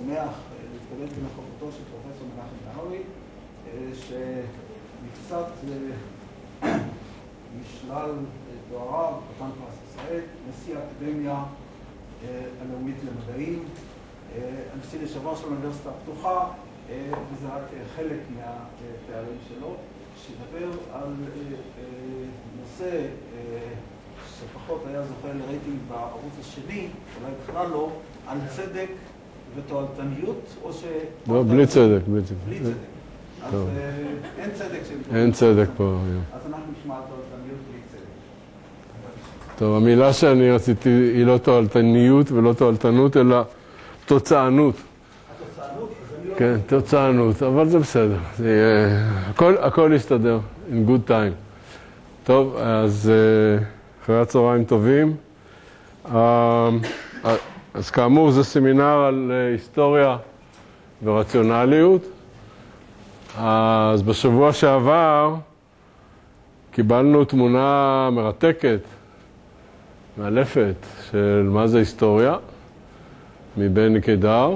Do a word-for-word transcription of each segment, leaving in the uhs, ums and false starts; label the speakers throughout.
Speaker 1: שמח להתקבל בנוכחותו של פרופסור מנחם נהרי, שמקצת משלל תואריו, חתן פרס ישראל, נשיא האקדמיה הלאומית למדעים, הנשיא לשעבר של האוניברסיטה הפתוחה, וזה רק חלק מהתארים שלו, שידבר על נושא שפחות היה זוכה לרייטינג בערוץ השני, אולי בכלל לא, על צדק ותועלתניות, או ש...
Speaker 2: לא, בלי צדק, בלי צדק.
Speaker 1: בלי צדק. אז אין צדק שם.
Speaker 2: אין צדק פה.
Speaker 1: אז אנחנו נשמע תועלתניות בלי צדק.
Speaker 2: טוב, המילה שאני רציתי היא לא תועלתניות ולא תועלתנות, אלא תוצאנות.
Speaker 1: התוצאנות?
Speaker 2: כן, תוצאנות, אבל זה בסדר. הכל יסתדר, in good time. טוב, אז אחרי הצהריים טובים. אז כאמור, זה סמינר על היסטוריה ורציונליות. אז בשבוע שעבר קיבלנו תמונה מרתקת, מאלפת, של מה זה היסטוריה, מבני קידר.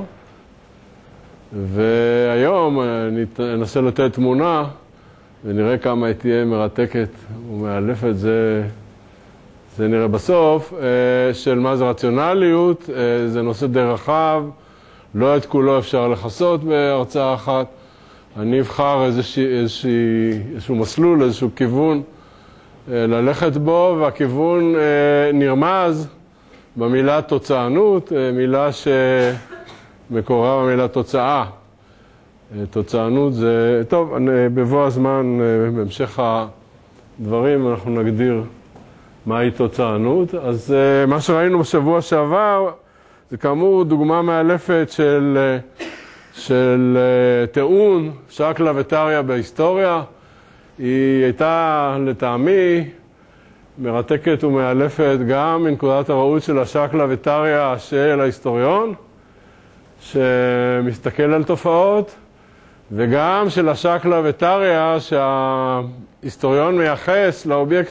Speaker 2: והיום ננסה לתת תמונה, ונראה כמה היא תהיה מרתקת ומאלפת. זה, זה נראה בסוף, של מה זה רציונליות. זה נושא די רחב, לא את כולו אפשר לחסות בהרצאה אחת. אני אבחר איזושהי, איזושהי, איזשהו מסלול, איזשהו כיוון ללכת בו, והכיוון נרמז במילה תוצאנות, מילה שמקורה במילה תוצאה. תוצאנות זה, טוב, אני, בבוא הזמן, בהמשך הדברים, אנחנו נגדיר מהי תוצאנות. אז מה שראינו בשבוע שעבר, זה כאמור דוגמה מאלפת של, של טיעון, שקלא וטריא בהיסטוריה. היא הייתה לטעמי מרתקת ומאלפת גם מנקודת הראות של השקלא וטריא של ההיסטוריון, שמסתכל על תופעות, וגם של השקלא וטריא שההיסטוריון מייחס לאובייקט,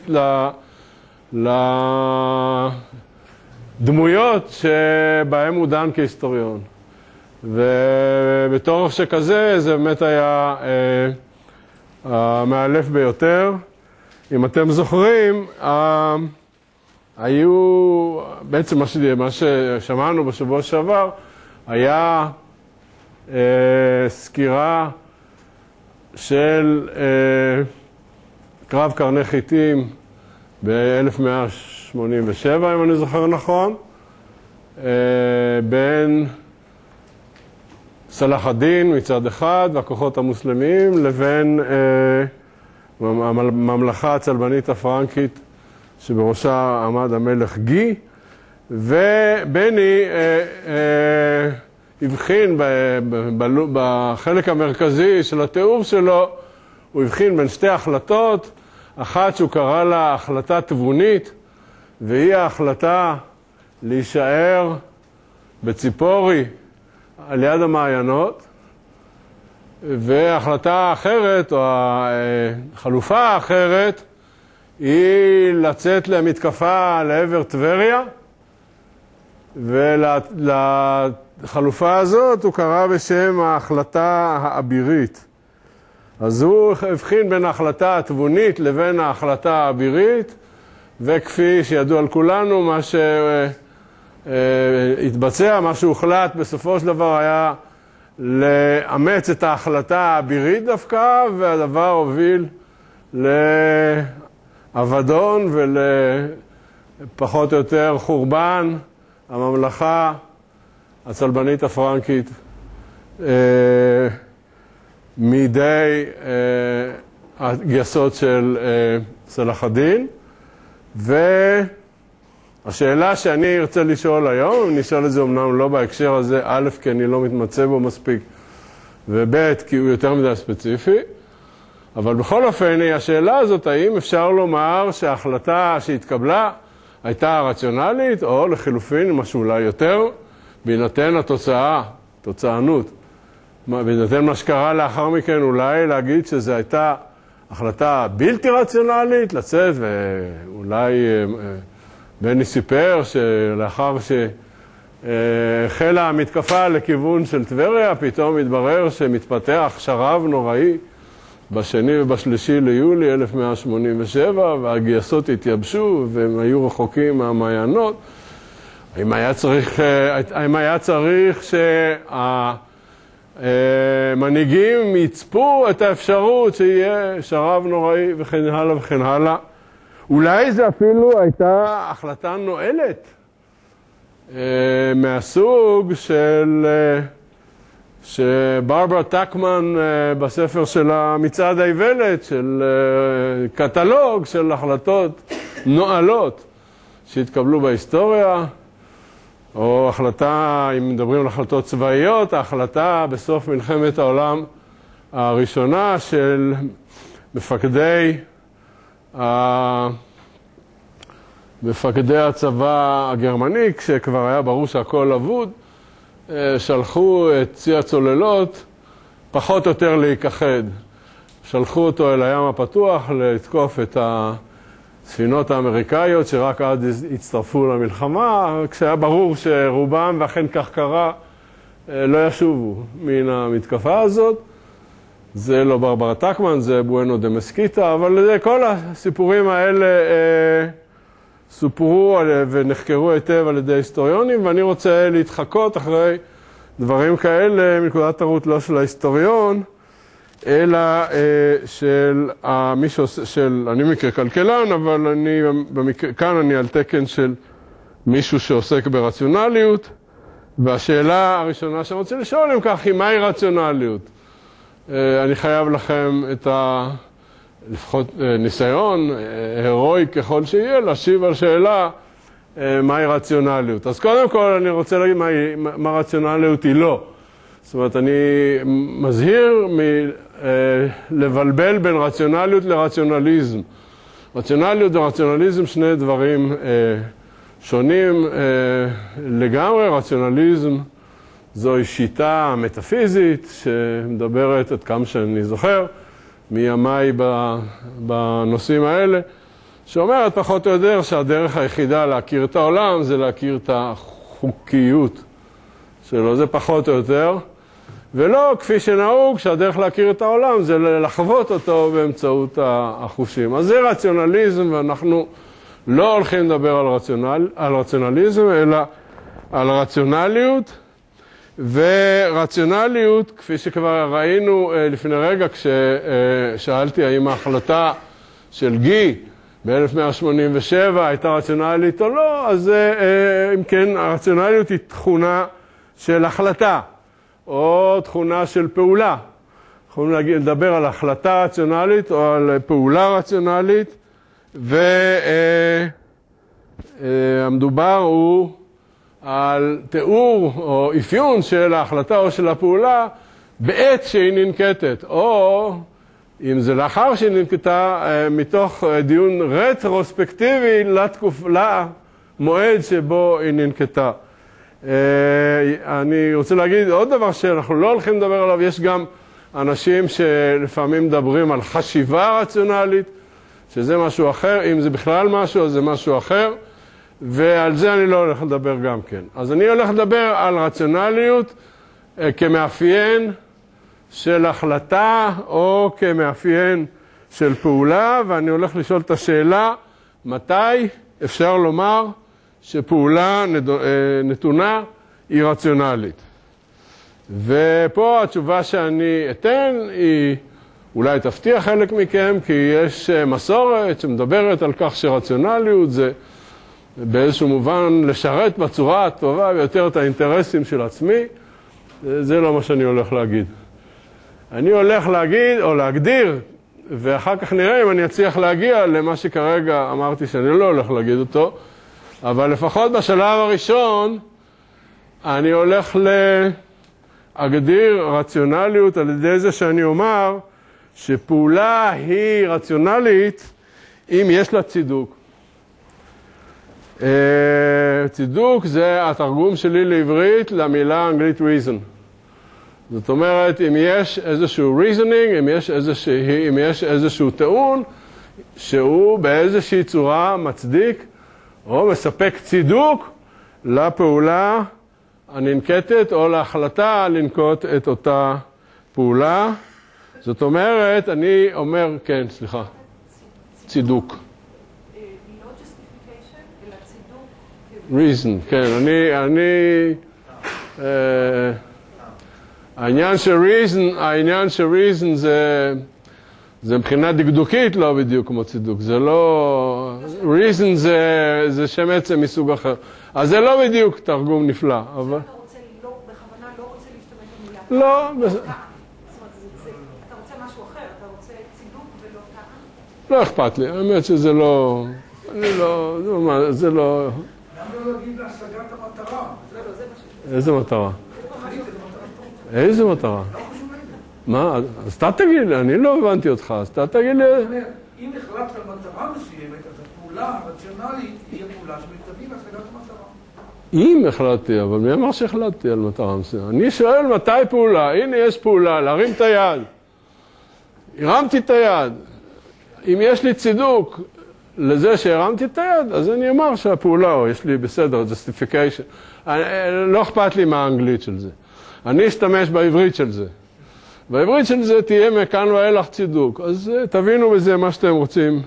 Speaker 2: לדמויות שבהם הוא דן כהיסטוריון. ובתור שכזה זה באמת היה אה, המאלף ביותר. אם אתם זוכרים, אה, היו, בעצם מה, ש... מה ששמענו בשבוע שעבר, היה אה, סקירה של אה, קרב קרני חיטים ב-אלף מאה שמונים ושבע, אם אני זוכר נכון, אה, בין סלאח א-דין מצד אחד והכוחות המוסלמיים לבין אה, הממלכה הצלבנית הפרנקית שבראשה עמד המלך גי, ובני אה, אה, הבחין ב, ב, ב, בחלק המרכזי של התיאור שלו, הוא הבחין בין שתי החלטות, אחת שהוא קרא לה החלטה תבונית, והיא ההחלטה להישאר בציפורי על יד המעיינות, וההחלטה האחרת, או החלופה האחרת, היא לצאת למתקפה לעבר טבריה, ולחלופה הזאת הוא קרא בשם ההחלטה האבירית. אז הוא הבחין בין ההחלטה התבונית לבין ההחלטה האבירית, וכפי שידוע על כולנו, מה ש... התבצע, מה שהוחלט בסופו של דבר היה לאמץ את ההחלטה האבירית דווקא, והדבר הוביל לאבדון ולפחות או יותר חורבן הממלכה הצלבנית הפרנקית מידי הגייסות של סלאח א-דין. ו... השאלה שאני ארצה לשאול היום, אני אשאל את זה אמנם לא בהקשר הזה, א', כי אני לא מתמצא בו מספיק, וב', כי הוא יותר מדי ספציפי, אבל בכל אופן, השאלה הזאת, האם אפשר לומר שההחלטה שהתקבלה הייתה רציונלית, או לחילופין, משהו אולי יותר, בהינתן התוצאה, תוצאנות, בהינתן מה שקרה לאחר מכן, אולי להגיד שזו הייתה החלטה בלתי רציונלית, לצאת ואולי... בני סיפר שלאחר החלה המתקפה לכיוון של טבריה, פתאום התברר שמתפתח שרב נוראי בשני ובשלישי ליולי אלף מאה שמונים ושבע, והגייסות התייבשו והם היו רחוקים מהמעיינות. אם היה צריך, אם היה צריך שהמנהיגים יצפו את האפשרות שיהיה שרב נוראי וכן הלאה וכן הלאה, אולי זה אפילו הייתה החלטה נועלת מהסוג של שברברה טקמן בספר של מצעד האיוולת, של קטלוג של החלטות נועלות שהתקבלו בהיסטוריה, או החלטה, אם מדברים על החלטות צבאיות, ההחלטה בסוף מלחמת העולם הראשונה של מפקדי מפקדי הצבא הגרמני, כשכבר היה ברור שהכל אבוד, שלחו את צי הצוללות פחות או יותר להיכחד. שלחו אותו אל הים הפתוח לתקוף את הספינות האמריקאיות שרק אז הצטרפו למלחמה, כשהיה ברור שרובם, ואכן כך קרה, לא ישובו מן המתקפה הזאת. זה לא ברברה טקמן, זה בואנו דה מסקיטה, אבל כל הסיפורים האלה סופרו ונחקרו היטב על ידי היסטוריונים, ואני רוצה להתחקות אחרי דברים כאלה מנקודת הראות לא של ההיסטוריון, אלא של מי שעושה, של, אני מקרה כלכלן, אבל אני, במקרה, כאן אני על תקן של מישהו שעוסק ברציונליות, והשאלה הראשונה שאני רוצה לשאול אם כך היא מהי רציונליות. אני חייב לכם את ה... לפחות ניסיון, הרואי ככל שיהיה, להשיב על שאלה מהי רציונליות. אז קודם כל אני רוצה להגיד מה, מה רציונליות היא לא. זאת אומרת, אני מזהיר מלבלבל בין רציונליות לרציונליזם. רציונליות ורציונליזם שני דברים שונים לגמרי. רציונליזם זוהי שיטה מטאפיזית שמדברת, עד כמה שאני זוכר, מימיי בנושאים האלה, שאומרת פחות או יותר שהדרך היחידה להכיר את העולם זה להכיר את החוקיות שלו, זה פחות או יותר, ולא כפי שנהוג שהדרך להכיר את העולם זה לחוות אותו באמצעות החושים. אז זה רציונליזם, ואנחנו לא הולכים לדבר על, רציונל, על רציונליזם, אלא על רציונליות. ורציונליות, כפי שכבר ראינו לפני רגע כששאלתי האם ההחלטה של גי ב-אלף מאה שמונים ושבע הייתה רציונלית או לא, אז אם כן, הרציונליות היא תכונה של החלטה או תכונה של פעולה. יכולים לדבר על החלטה רציונלית או על פעולה רציונלית, והמדובר הוא על תיאור או אפיון של ההחלטה או של הפעולה בעת שהיא ננקטת, או אם זה לאחר שהיא ננקטה, מתוך דיון רטרוספקטיבי לתקוף, למועד שבו היא ננקטה. אני רוצה להגיד עוד דבר שאנחנו לא הולכים לדבר עליו, יש גם אנשים שלפעמים מדברים על חשיבה רציונלית, שזה משהו אחר, אם זה בכלל משהו, אז זה משהו אחר. ועל זה אני לא הולך לדבר גם כן. אז אני הולך לדבר על רציונליות כמאפיין של החלטה או כמאפיין של פעולה, ואני הולך לשאול את השאלה מתי אפשר לומר שפעולה נתונה היא רציונלית. ופה התשובה שאני אתן היא אולי תפתיע חלק מכם, כי יש מסורת שמדברת על כך שרציונליות זה באיזשהו מובן לשרת בצורה הטובה ביותר את האינטרסים של עצמי. זה לא מה שאני הולך להגיד. אני הולך להגיד או להגדיר, ואחר כך נראה אם אני אצליח להגיע למה שכרגע אמרתי שאני לא הולך להגיד אותו, אבל לפחות בשלב הראשון אני הולך להגדיר רציונליות על ידי זה שאני אומר שפעולה היא רציונלית אם יש לה צידוק. צידוק זה התרגום שלי לעברית למילה האנגלית reason. זאת אומרת, אם יש איזשהו reasoning, אם יש איזשהו, אם יש איזשהו טעון שהוא באיזושהי צורה מצדיק או מספק צידוק לפעולה הננקטת או להחלטה לנקוט את אותה פעולה. זאת אומרת, אני אומר, כן, סליחה, צידוק.
Speaker 3: לא justification, אלא צידוק.
Speaker 2: reason, כן, אני, אני, אה, העניין של reason, העניין של reason זה, זה מבחינה דקדוקית לא בדיוק כמו צידוק, זה לא, reason זה, זה שם עצם מסוג אחר, אז זה לא בדיוק תרגום נפלא, אבל...
Speaker 3: אתה רוצה לא, בכוונה לא רוצה להשתמש במילה.
Speaker 2: לא,
Speaker 3: טעם. זאת אומרת, אתה רוצה משהו אחר, אתה רוצה צידוק ולא טעם?
Speaker 2: לא אכפת לי, האמת שזה לא, אני לא, זה לא, זה לא...
Speaker 1: למה לא להגיד להשגת המטרה?
Speaker 3: לא, לא, זה מה ש...
Speaker 2: איזה מטרה? איזה מטרה? מה? אז אתה תגיד לי, אני לא הבנתי אותך, אז אתה תגיד לי...
Speaker 1: אם החלטת על מטרה מסוימת, אז הפעולה הרציונלית היא הפעולה שמתביא להשגת המטרה.
Speaker 2: אם החלטתי, אבל מי אמר שהחלטתי על מטרה מסוימת? אני שואל מתי פעולה, הנה יש פעולה, להרים את היד. הרמתי את היד. אם יש לי צידוק לזה שהרמתי את היד, אז אני אומר שהפעולה, או יש לי בסדר, justification. לא אכפת לי מה האנגלית של זה. אני אשתמש בעברית של זה. בעברית של זה תהיה מכאן ואילך צידוק. אז תבינו בזה מה שאתם רוצים.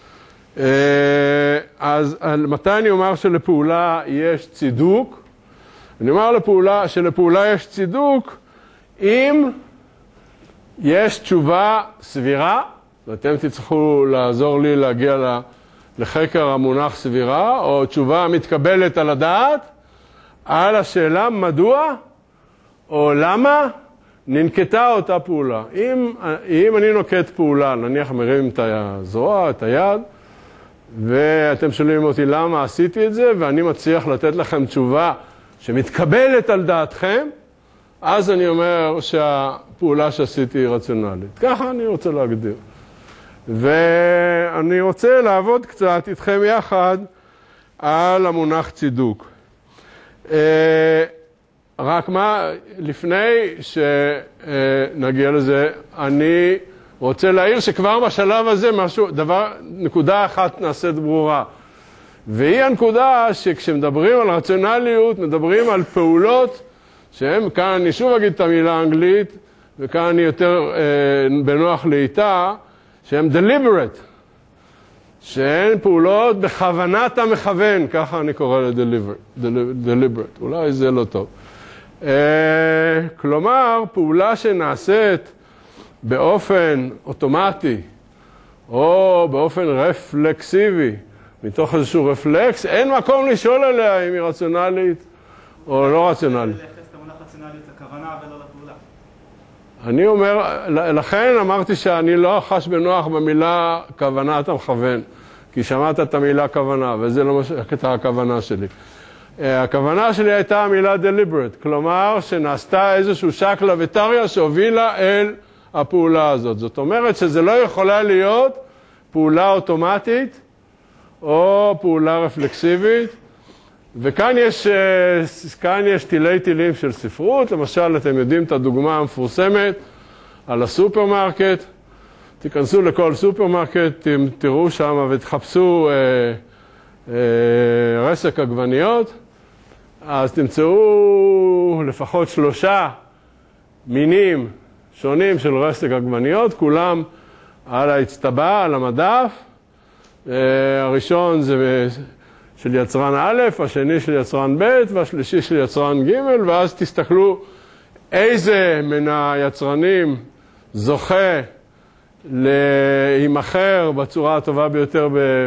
Speaker 2: אז מתי אני אומר שלפעולה יש צידוק? אני אומר לפעולה, שלפעולה יש צידוק אם יש תשובה סבירה, ואתם תצטרכו לעזור לי להגיע לחקר המונח סבירה, או תשובה מתקבלת על הדעת, על השאלה מדוע או למה ננקטה אותה פעולה. אם, אם אני נוקט פעולה, נניח מרים את הזרוע, את היד, ואתם שואלים אותי למה עשיתי את זה, ואני מצליח לתת לכם תשובה שמתקבלת על דעתכם, אז אני אומר שהפעולה שעשיתי היא רציונלית. ככה אני רוצה להגדיר. ואני רוצה לעבוד קצת איתכם יחד על המונח צידוק. רק מה, לפני שנגיע לזה, אני רוצה להעיר שכבר בשלב הזה משהו, דבר, נקודה אחת נעשית ברורה. והיא הנקודה שכשמדברים על רציונליות, מדברים על פעולות שהן, כאן אני שוב אגיד את המילה האנגלית, וכאן אני יותר אה, בנוח לאיתה, שהן deliberate, שהן פעולות בכוונת המכוון, ככה אני קורא ל-deliberate, deliberate, אולי זה לא טוב. Uh, כלומר, פעולה שנעשית באופן אוטומטי או באופן רפלקסיבי, מתוך איזשהו רפלקס, אין מקום לשאול עליה אם היא רציונלית או לא רציונלית.
Speaker 4: לייחס את המונח רציונלית לכוונה ולא לפעולה. אני
Speaker 2: אומר, לכן אמרתי שאני לא חש בנוח במילה כוונת המכוון, כי שמעת את המילה כוונה, וזה לא הייתה הכוונה שלי. הכוונה שלי הייתה המילה deliberate, כלומר שנעשתה איזשהו שקלא וטריא שהובילה אל הפעולה הזאת. זאת אומרת שזה לא יכולה להיות פעולה אוטומטית או פעולה רפלקסיבית, וכאן יש, כאן יש תילי תילים של ספרות. למשל, אתם יודעים את הדוגמה המפורסמת על הסופרמרקט. תיכנסו לכל סופרמרקט, תראו שם ותחפשו אה, אה, רסק עגבניות, אז תמצאו לפחות שלושה מינים שונים של רסק עגבניות, כולם על האצטבה, על המדף. אה, הראשון זה של יצרן א', השני של יצרן ב', והשלישי של יצרן ג', ואז תסתכלו איזה מן היצרנים זוכה להימכר בצורה הטובה ביותר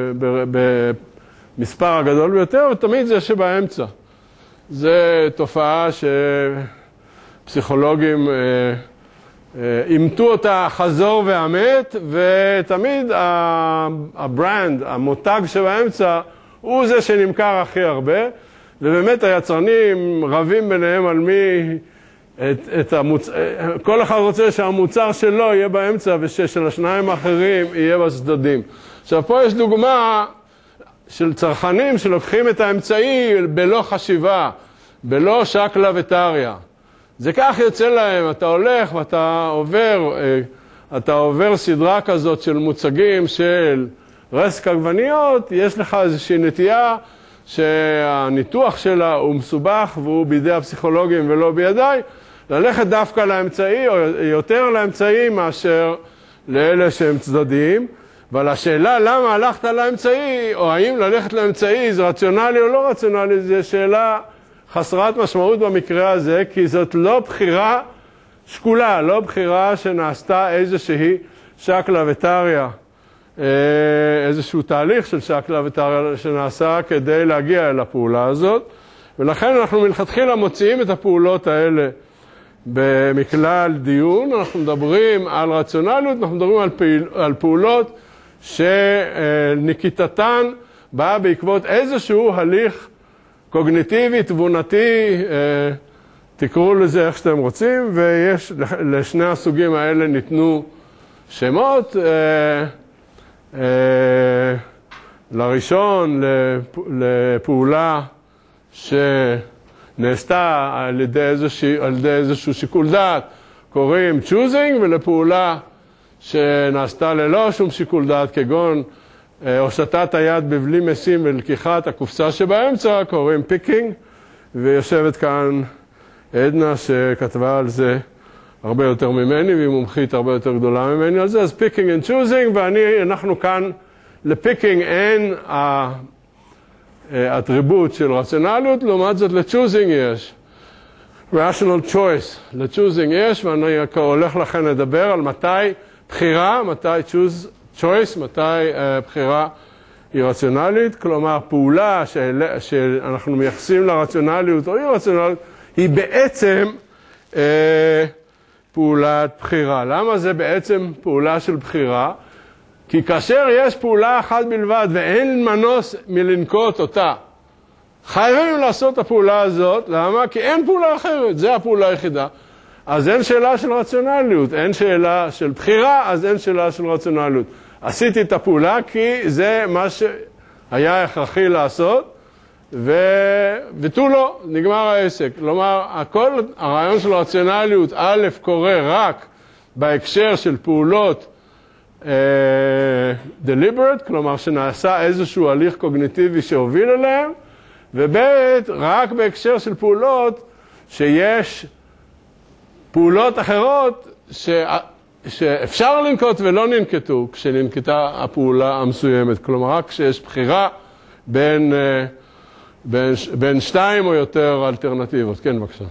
Speaker 2: במספר הגדול ביותר, ותמיד זה שבאמצע. זה תופעה שפסיכולוגים אימתו אותה חזור ואמת, ותמיד הברנד, המותג שבאמצע, הוא זה שנמכר הכי הרבה, ובאמת היצרנים רבים ביניהם על מי, את, את המוצ... כל אחד רוצה שהמוצר שלו יהיה באמצע ושל השניים האחרים יהיה בצדדים. עכשיו פה יש דוגמה של צרכנים שלוקחים את האמצעי בלא חשיבה, בלא שקלא וטריא. זה כך יוצא להם, אתה הולך ואתה עובר, אתה עובר סדרה כזאת של מוצגים של רסק עגבניות, יש לך איזושהי נטייה שהניתוח שלה הוא מסובך והוא בידי הפסיכולוגים ולא בידיי, ללכת דווקא לאמצעי או יותר לאמצעי מאשר לאלה שהם צדדיים. אבל השאלה למה הלכת לאמצעי, או האם ללכת לאמצעי זה רציונלי או לא רציונלי, זו שאלה חסרת משמעות במקרה הזה, כי זאת לא בחירה שקולה, לא בחירה שנעשתה איזושהי שקלא וטריא, איזשהו תהליך של שקלא וטריא שנעשה כדי להגיע אל הפעולה הזאת, ולכן אנחנו מלכתחילה מוציאים את הפעולות האלה מכלל דיון. אנחנו מדברים על רציונליות, אנחנו מדברים על, פעיל, על פעולות שניקיטתן באה בעקבות איזשהו הליך קוגניטיבי, תבונתי, תקראו לזה איך שאתם רוצים, ויש לשני הסוגים האלה ניתנו שמות. לראשון, לפעולה שנעשתה על ידי איזשהו, על ידי איזשהו שיקול דעת, קוראים choosing, ולפעולה שנעשתה ללא שום שיקול דעת, כגון הושטת היד בבלי משים ולקיחת הקופסה שבאמצע, קוראים picking, ויושבת כאן עדנה שכתבה על זה הרבה יותר ממני, והיא מומחית הרבה יותר גדולה ממני על זה, אז picking and choosing, ואני, אנחנו כאן, לפיקינג אין האטריבוט של רציונליות, לעומת זאת לצ'וזינג יש. rational choice, לצ'וזינג יש, ואני הולך לכן לדבר על מתי בחירה, מתי choose, choice, מתי uh, בחירה היא רציונלית, כלומר פעולה של, שאנחנו מייחסים לרציונליות או אי רציונליות, היא בעצם uh, פעולת בחירה. למה זה בעצם פעולה של בחירה? כי כאשר יש פעולה אחת בלבד ואין מנוס מלנקוט אותה, חייבים לעשות את הפעולה הזאת. למה? כי אין פעולה אחרת, זה הפעולה היחידה. אז אין שאלה של רציונליות, אין שאלה של בחירה, אז אין שאלה של רציונליות. עשיתי את הפעולה כי זה מה שהיה הכרחי לעשות, ו... ותו לא, נגמר העסק. כלומר, הכל, הרעיון של רציונליות, א', קורה רק בהקשר של פעולות Uh, deliberate, כלומר שנעשה איזשהו הליך קוגניטיבי שהוביל אליהם, וב' רק בהקשר של פעולות שיש פעולות אחרות ש... שאפשר לנקוט ולא ננקטו כשננקטה הפעולה המסוימת, כלומר רק כשיש בחירה בין, uh, בין, בין שתיים או יותר אלטרנטיבות. כן, בבקשה.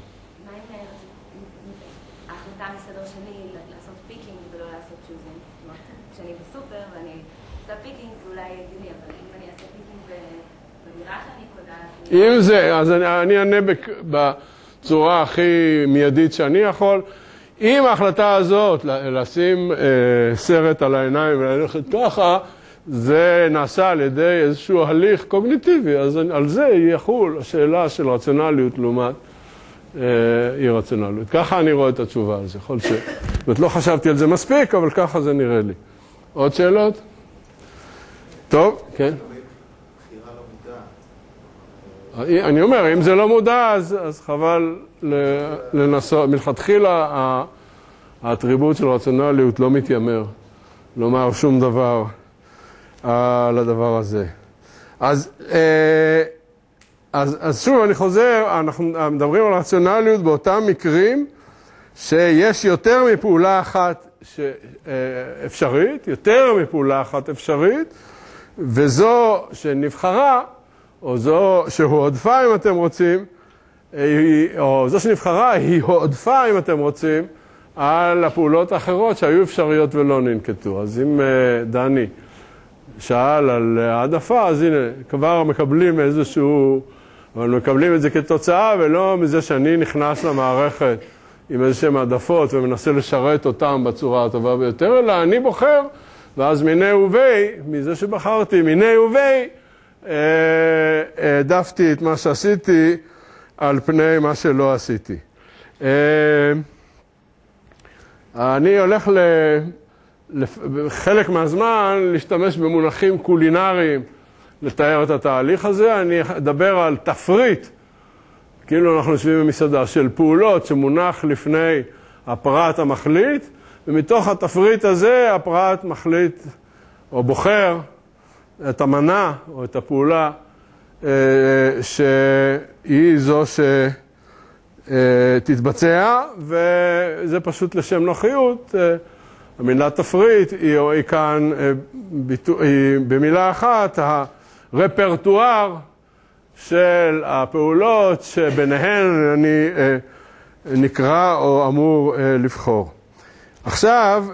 Speaker 2: אם זה, אז אני, אני אענה בצורה הכי מיידית שאני יכול. אם ההחלטה הזאת, לשים אה, סרט על העיניים וללכת ככה, זה נעשה על ידי איזשהו הליך קוגניטיבי, אז על זה יחול השאלה של רציונליות לעומת אה, אי רציונליות. ככה אני רואה את התשובה על זה. יכול ש... זאת אומרת, לא חשבתי על זה מספיק, אבל ככה זה נראה לי. עוד שאלות? טוב, כן. אני אומר, אם זה לא מודע, אז, אז חבל לנסות. מלכתחילה, האטריבוט של רציונליות לא מתיימר לומר שום דבר על הדבר הזה. אז, אז, אז שוב, אני חוזר, אנחנו מדברים על רציונליות באותם מקרים שיש יותר מפעולה אחת אפשרית, יותר מפעולה אחת אפשרית, וזו שנבחרה, או זו שהועדפה אם אתם רוצים, או זו שנבחרה היא הועדפה אם אתם רוצים, על הפעולות האחרות שהיו אפשריות ולא ננקטו. אז אם דני שאל על העדפה, אז הנה, כבר מקבלים איזשהו, אבל מקבלים את זה כתוצאה, ולא מזה שאני נכנס למערכת עם איזשהם העדפות ומנסה לשרת אותם בצורה הטובה ביותר, אלא אני בוחר, ואז מיני ובי, מזה שבחרתי, מיני ובי, העדפתי את מה שעשיתי על פני מה שלא עשיתי. אני הולך לחלק מהזמן להשתמש במונחים קולינריים לתאר את התהליך הזה. אני אדבר על תפריט, כאילו אנחנו יושבים במסעדה, של פעולות שמונח לפני הפרט המחליט, ומתוך התפריט הזה הפרט מחליט או בוחר את המנה או את הפעולה שהיא זו שתתבצע, וזה פשוט לשם נוחיות. המילה תפריט היא, היא כאן היא במילה אחת, הרפרטואר של הפעולות שביניהן אני נקרא או אמור לבחור. עכשיו,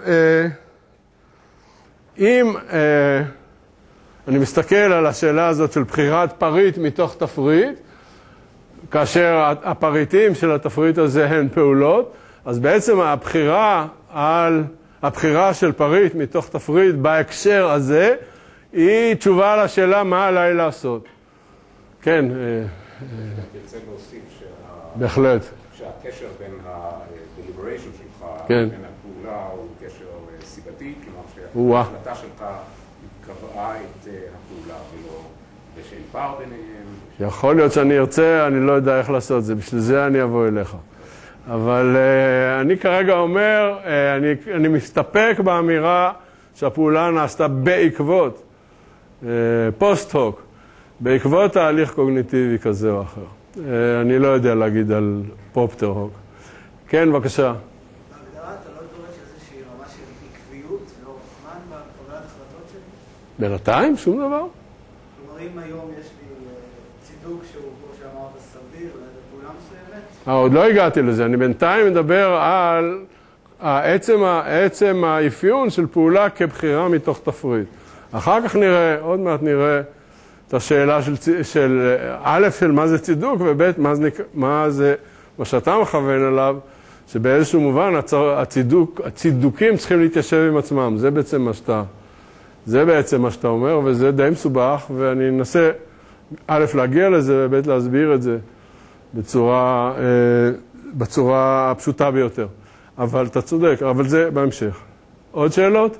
Speaker 2: אם אני מסתכל על השאלה הזאת של בחירת פריט מתוך תפריט, כאשר הפריטים של התפריט הזה הן פעולות, אז בעצם הבחירה על הבחירה של פריט מתוך תפריט בהקשר הזה היא תשובה לשאלה מה עליי לעשות. כן.
Speaker 5: אני רוצה להוסיף
Speaker 2: בהחלט.
Speaker 5: שהקשר בין ה-deliberation שלך,
Speaker 2: כן.
Speaker 5: בין הפעולה הוא קשר סיבתי, כלומר שההחלטה שלך קבעה את הפעולה ולא בשל פער ביניהם.
Speaker 2: יכול להיות שאני ארצה, אני לא יודע איך לעשות זה, בשביל זה אני אבוא אליך. אבל uh, אני כרגע אומר, uh, אני, אני מסתפק באמירה שהפעולה נעשתה בעקבות, uh, פוסט-הוק, בעקבות תהליך קוגניטיבי כזה או אחר. Uh, אני לא יודע להגיד על פרופטר-הוק. כן, בבקשה.
Speaker 6: בהגדרה אתה לא דורש איזושהי רמה של עקביות לאורך זמן בקבלת החלטות שלי?
Speaker 2: בינתיים? שום דבר?
Speaker 6: כלומר, אם היום יש לי צידוק שהוא, כמו שאמרת, סביר לפעולה מסוימת?
Speaker 2: אה, עוד לא הגעתי לזה. אני בינתיים מדבר על העצם, העצם האפיון של פעולה כבחירה מתוך תפריט. אחר כך נראה, עוד מעט נראה את השאלה של, של א', של מה זה צידוק, וב', מה זה, מה זה, מה שאתה מכוון אליו, שבאיזשהו מובן הצידוק, הצידוקים צריכים להתיישב עם עצמם. זה בעצם מה שאתה, זה בעצם מה שאתה אומר, וזה די מסובך, ואני אנסה, א', להגיע לזה, וב', להסביר את זה בצורה, בצורה הפשוטה ביותר. אבל אתה צודק, אבל זה בהמשך. עוד שאלות?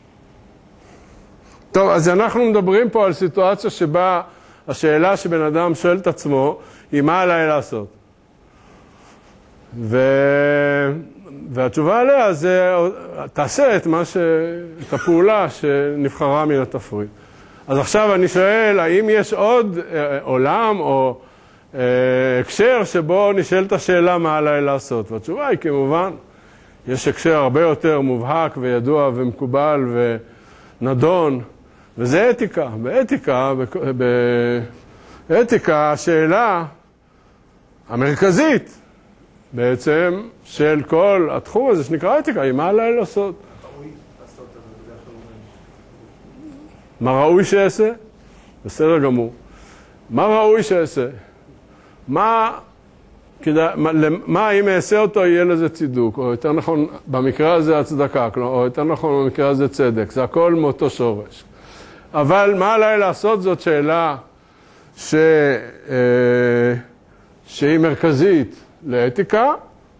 Speaker 2: טוב, אז אנחנו מדברים פה על סיטואציה שבה השאלה שבן אדם שואל את עצמו היא מה עליי לעשות. ו... והתשובה עליה זה תעשה את, מה ש... את הפעולה שנבחרה מן התפריט. אז עכשיו אני שואל, האם יש עוד עולם או הקשר שבו נשאלת השאלה מה עליי לעשות? והתשובה היא כמובן, יש הקשר הרבה יותר מובהק וידוע ומקובל ונדון, וזה אתיקה. באתיקה, באתיקה השאלה המרכזית בעצם של כל התחום הזה שנקרא אתיקה היא מה עליי לעשות. מה ראוי שאעשה? בסדר גמור. מה ראוי שאעשה? מה, כדא, מה, מה אם אעשה אותו יהיה לזה צידוק, או יותר נכון במקרה הזה הצדקה, או יותר נכון במקרה הזה צדק, זה הכל מאותו שורש. אבל מה עליי לעשות זאת שאלה ש, אה, שהיא מרכזית לאתיקה,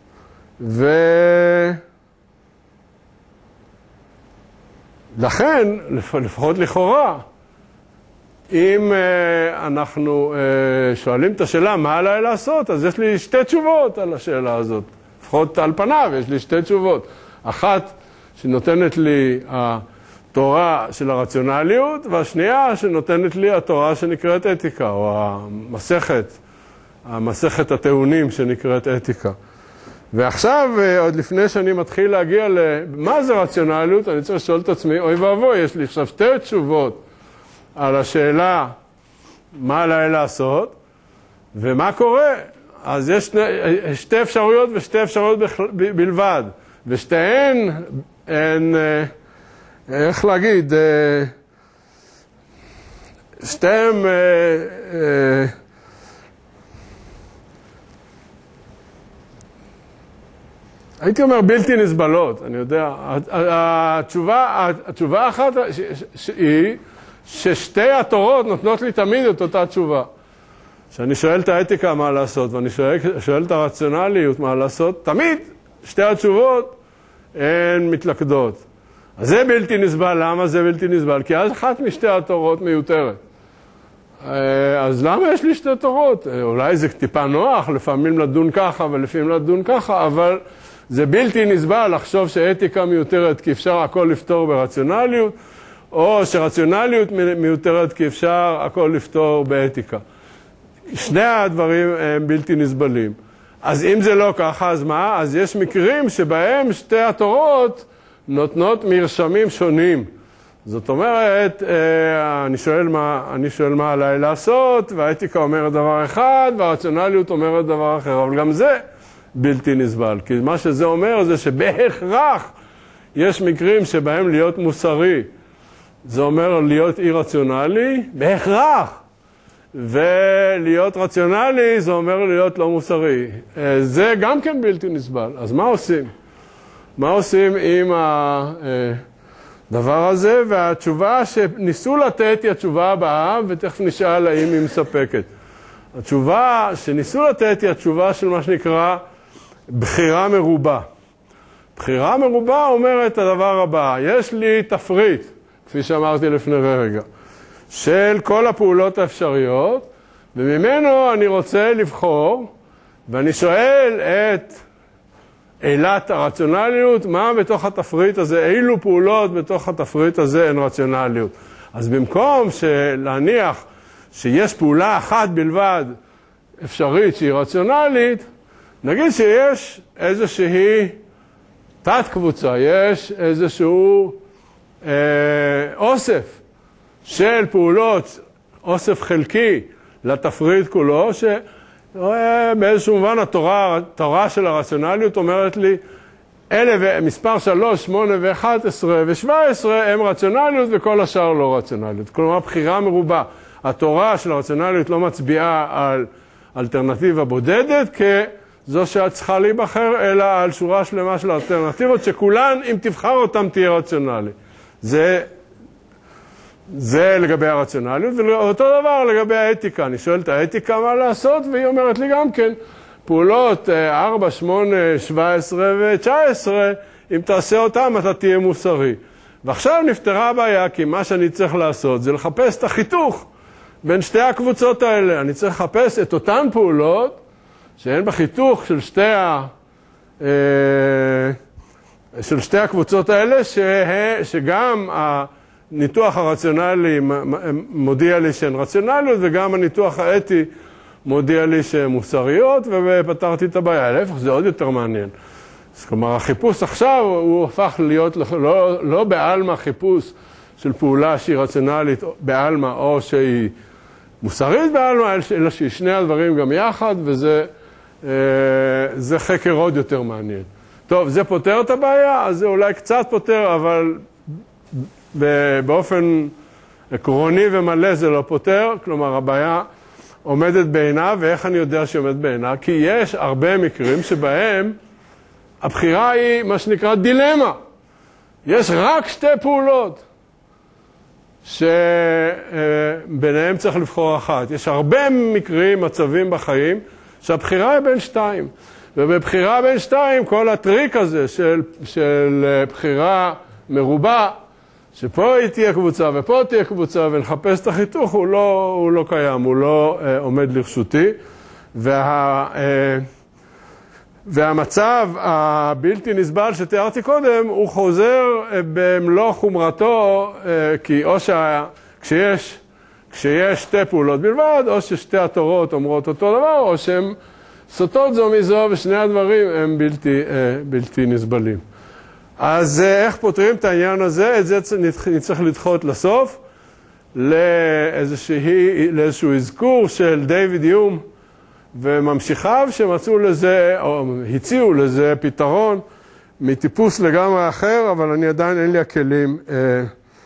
Speaker 2: ולכן, לפחות לכאורה, אם uh, אנחנו uh, שואלים את השאלה מה עליי לעשות, אז יש לי שתי תשובות על השאלה הזאת. לפחות על פניו יש לי שתי תשובות. אחת שנותנת לי התורה של הרציונליות, והשנייה שנותנת לי התורה שנקראת אתיקה, או המסכת, המסכת הטעונים שנקראת אתיקה. ועכשיו, עוד לפני שאני מתחיל להגיע למה זה רציונליות, אני צריך לשאול את עצמי, אוי ואבוי, יש לי עכשיו שתי תשובות על השאלה מה עליי לעשות, ומה קורה. אז יש שתי, שתי אפשרויות ושתי אפשרויות בלבד, ושתיהן, הן, איך להגיד, שתיהן, הייתי אומר בלתי נסבלות, אני יודע. התשובה, התשובה האחת היא ששתי התורות נותנות לי תמיד את אותה תשובה. כשאני שואל את האתיקה מה לעשות, ואני שואל, שואל את הרציונליות מה לעשות, תמיד שתי התשובות הן מתלכדות. אז זה בלתי נסבל. למה זה בלתי נסבל? כי אז אחת משתי התורות מיותרת. אז למה יש לי שתי תורות? אולי זה טיפה נוח, לפעמים לדון ככה ולפעמים לדון ככה, אבל זה בלתי נסבל לחשוב שאתיקה מיותרת כי אפשר הכל לפתור ברציונליות, או שרציונליות מיותרת כי אפשר הכל לפתור באתיקה. שני הדברים הם בלתי נסבלים. אז אם זה לא ככה, אז מה? אז יש מקרים שבהם שתי התורות נותנות מרשמים שונים. זאת אומרת, אני שואל מה, אני שואל מה עליי לעשות, והאתיקה אומרת דבר אחד, והרציונליות אומרת דבר אחר, אבל גם זה בלתי נסבל. כי מה שזה אומר זה שבהכרח יש מקרים שבהם להיות מוסרי, זה אומר להיות אי-רציונלי, בהכרח. ולהיות רציונלי זה אומר להיות לא מוסרי. זה גם כן בלתי נסבל. אז מה עושים? מה עושים עם הדבר הזה? והתשובה שניסו לתת היא התשובה הבאה, ותכף נשאל האם היא מספקת. התשובה שניסו לתת היא התשובה של מה שנקרא בחירה מרובה. בחירה מרובה אומרת הדבר הבא, יש לי תפריט, כפי שאמרתי לפני רגע, של כל הפעולות האפשריות, וממנו אני רוצה לבחור, ואני שואל את עילת הרציונליות, מה בתוך התפריט הזה, אילו פעולות בתוך התפריט הזה הן רציונליות. אז במקום להניח שיש פעולה אחת בלבד אפשרית שהיא רציונלית, נגיד שיש איזושהי תת קבוצה, יש איזשהו אה, אוסף של פעולות, אוסף חלקי לתפריט כולו, שבאיזשהו מובן התורה, התורה של הרציונליות אומרת לי, אלה מספר שלוש, שמונה ואחת עשרה ושבע עשרה הם רציונליות וכל השאר לא רציונליות. כלומר, בחירה מרובה. התורה של הרציונליות לא מצביעה על אלטרנטיבה בודדת כזו שאת צריכה להיבחר, אלא על שורה שלמה של אלטרנטיבות שכולן, אם תבחר אותן, תהיה רציונלי. זה, זה לגבי הרציונליות, ואותו דבר לגבי האתיקה. אני שואל את האתיקה מה לעשות, והיא אומרת לי גם כן, פעולות ארבע, שמונה, שבע עשרה ו-תשע עשרה, אם תעשה אותם אתה תהיה מוסרי. ועכשיו נפתרה הבעיה, כי מה שאני צריך לעשות זה לחפש את החיתוך בין שתי הקבוצות האלה. אני צריך לחפש את אותן פעולות שהן בחיתוך של שתי, ה... של שתי הקבוצות האלה, שה... שגם הניתוח הרציונלי מודיע לי שהן רציונליות, וגם הניתוח האתי מודיע לי שהן מוסריות, ופתרתי את הבעיה. להפך, זה עוד יותר מעניין. אז כלומר, החיפוש עכשיו הוא הפך להיות לא, לא בעלמא חיפוש של פעולה שהיא רציונלית בעלמא, או שהיא מוסרית בעלמא, אלא שהיא שני הדברים גם יחד, וזה זה חקר עוד יותר מעניין. טוב, זה פותר את הבעיה? אז זה אולי קצת פותר, אבל באופן עקרוני ומלא זה לא פותר. כלומר, הבעיה עומדת בעינה, ואיך אני יודע שהיא עומדת בעינה? כי יש הרבה מקרים שבהם הבחירה היא מה שנקרא דילמה. יש רק שתי פעולות שביניהם צריך לבחור אחת. יש הרבה מקרים, מצבים בחיים, שהבחירה היא בין שתיים. ובבחירה בין שתיים, כל הטריק הזה של, של בחירה מרובה, שפה היא תהיה קבוצה ופה תהיה קבוצה, ונחפש את החיתוך, הוא לא, הוא לא קיים, הוא לא אה, עומד לרשותי. וה... אה, והמצב הבלתי נסבל שתיארתי קודם, הוא חוזר במלוא חומרתו, כי או שה... כשיש, כשיש שתי פעולות בלבד, או ששתי התורות אומרות אותו דבר, או שהן סוטות זו מזו, ושני הדברים הם בלתי, בלתי נסבלים. אז איך פותרים את העניין הזה? את זה נצטרך לדחות לסוף, לאיזשהו, לאיזשהו אזכור של דיוויד יום, וממשיכיו שמצאו לזה, או הציעו לזה פתרון מטיפוס לגמרי אחר, אבל אני עדיין אין לי הכלים אה,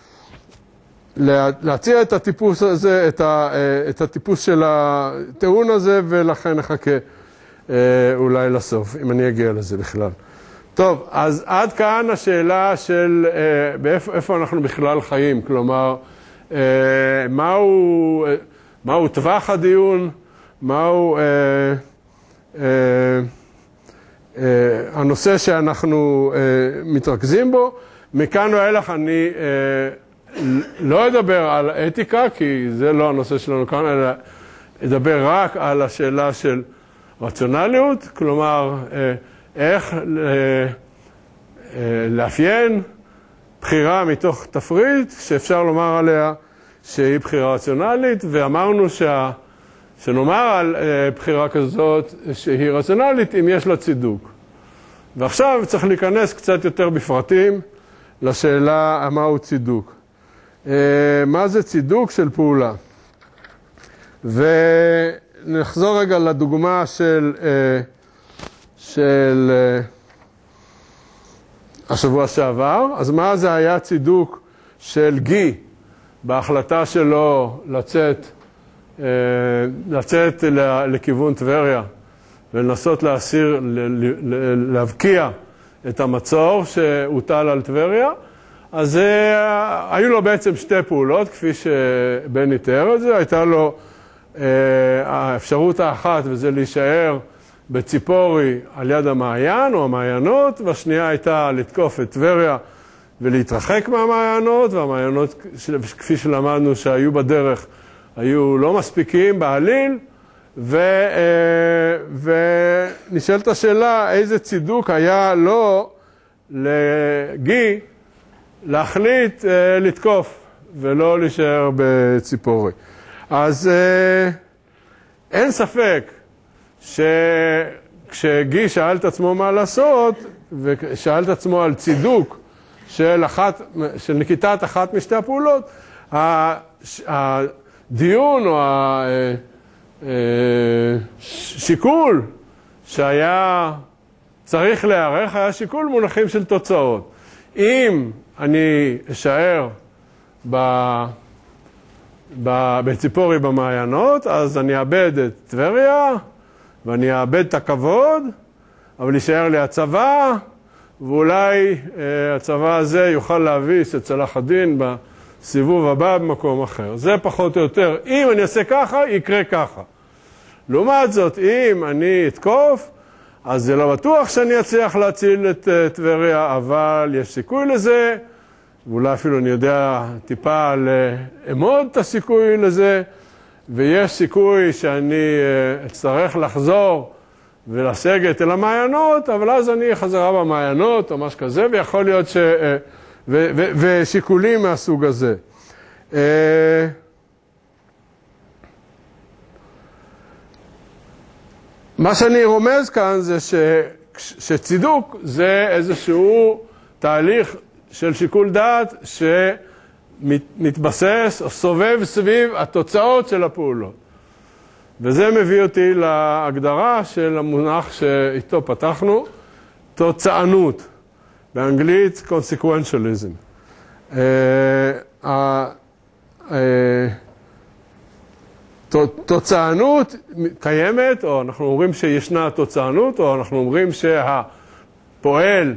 Speaker 2: להציע את הטיפוס הזה, את, ה, אה, את הטיפוס של הטיעון הזה, ולכן נחכה אה, אולי לסוף, אם אני אגיע לזה בכלל. טוב, אז עד כאן השאלה של אה, באיפה, איפה אנחנו בכלל חיים, כלומר, אה, מהו, אה, מהו טווח הדיון, מהו אה, אה, אה, הנושא שאנחנו אה, מתרכזים בו. מכאן ואילך אני אה, לא אדבר על אתיקה, כי זה לא הנושא שלנו כאן, אלא אדבר רק על השאלה של רציונליות, כלומר, אה, איך אה, אה, לאפיין בחירה מתוך תפריט, שאפשר לומר עליה שהיא בחירה רציונלית, ואמרנו שה... שנאמר על בחירה כזאת שהיא רציונלית אם יש לה צידוק. ועכשיו צריך להיכנס קצת יותר בפרטים לשאלה מהו צידוק. מה זה צידוק של פעולה? ונחזור רגע לדוגמה של, של השבוע שעבר. אז מה זה היה צידוק של גי בהחלטה שלו לצאת, לצאת לכיוון טבריה ולנסות להסיר, להבקיע את המצור שהוטל על טבריה? אז היו לו בעצם שתי פעולות, כפי שבני תיאר את זה. הייתה לו האפשרות האחת, וזה להישאר בציפורי על יד המעיין או המעיינות, והשנייה הייתה לתקוף את טבריה ולהתרחק מהמעיינות, והמעיינות, כפי שלמדנו שהיו בדרך, היו לא מספיקים בעליל, ו, ונשאלת השאלה איזה צידוק היה לו לגי להחליט לתקוף ולא להישאר בציפורי. אז אין ספק שכשגי שאל את עצמו מה לעשות, ושאל את עצמו על צידוק של, אחת, של נקיטת אחת משתי הפעולות, הדיון או השיקול שהיה צריך להיערך היה שיקול מונחים של תוצאות. אם אני אשאר ב... ב... בציפורי במעיינות, אז אני אאבד את טבריה, ואני אאבד את הכבוד, אבל יישאר לי הצבא, ואולי אה, הצבא הזה יוכל להביס את צלאח א-דין בסיבוב הבא במקום אחר. זה פחות או יותר. אם אני אעשה ככה, יקרה ככה. לעומת זאת, אם אני אתקוף, אז זה לא בטוח שאני אצליח להציל את uh, טבריה, אבל יש סיכוי לזה, ואולי אפילו אני יודע טיפה לאמוד את הסיכוי לזה, ויש סיכוי שאני uh, אצטרך לחזור ולסגת אל המעיינות, אבל אז אני חזרה במעיינות או משהו כזה, ויכול להיות ש... Uh, ו- ו- ושיקולים מהסוג הזה. Uh, מה שאני רומז כאן זה ש... שצידוק זה איזשהו תהליך של שיקול דעת שמתבסס או סובב סביב התוצאות של הפעולות. וזה מביא אותי להגדרה של המונח שאיתו פתחנו, תוצאנות. באנגלית consequentialism. Uh, uh, uh, תוצאנות קיימת, או אנחנו אומרים שישנה תוצאנות, או אנחנו אומרים שהפועל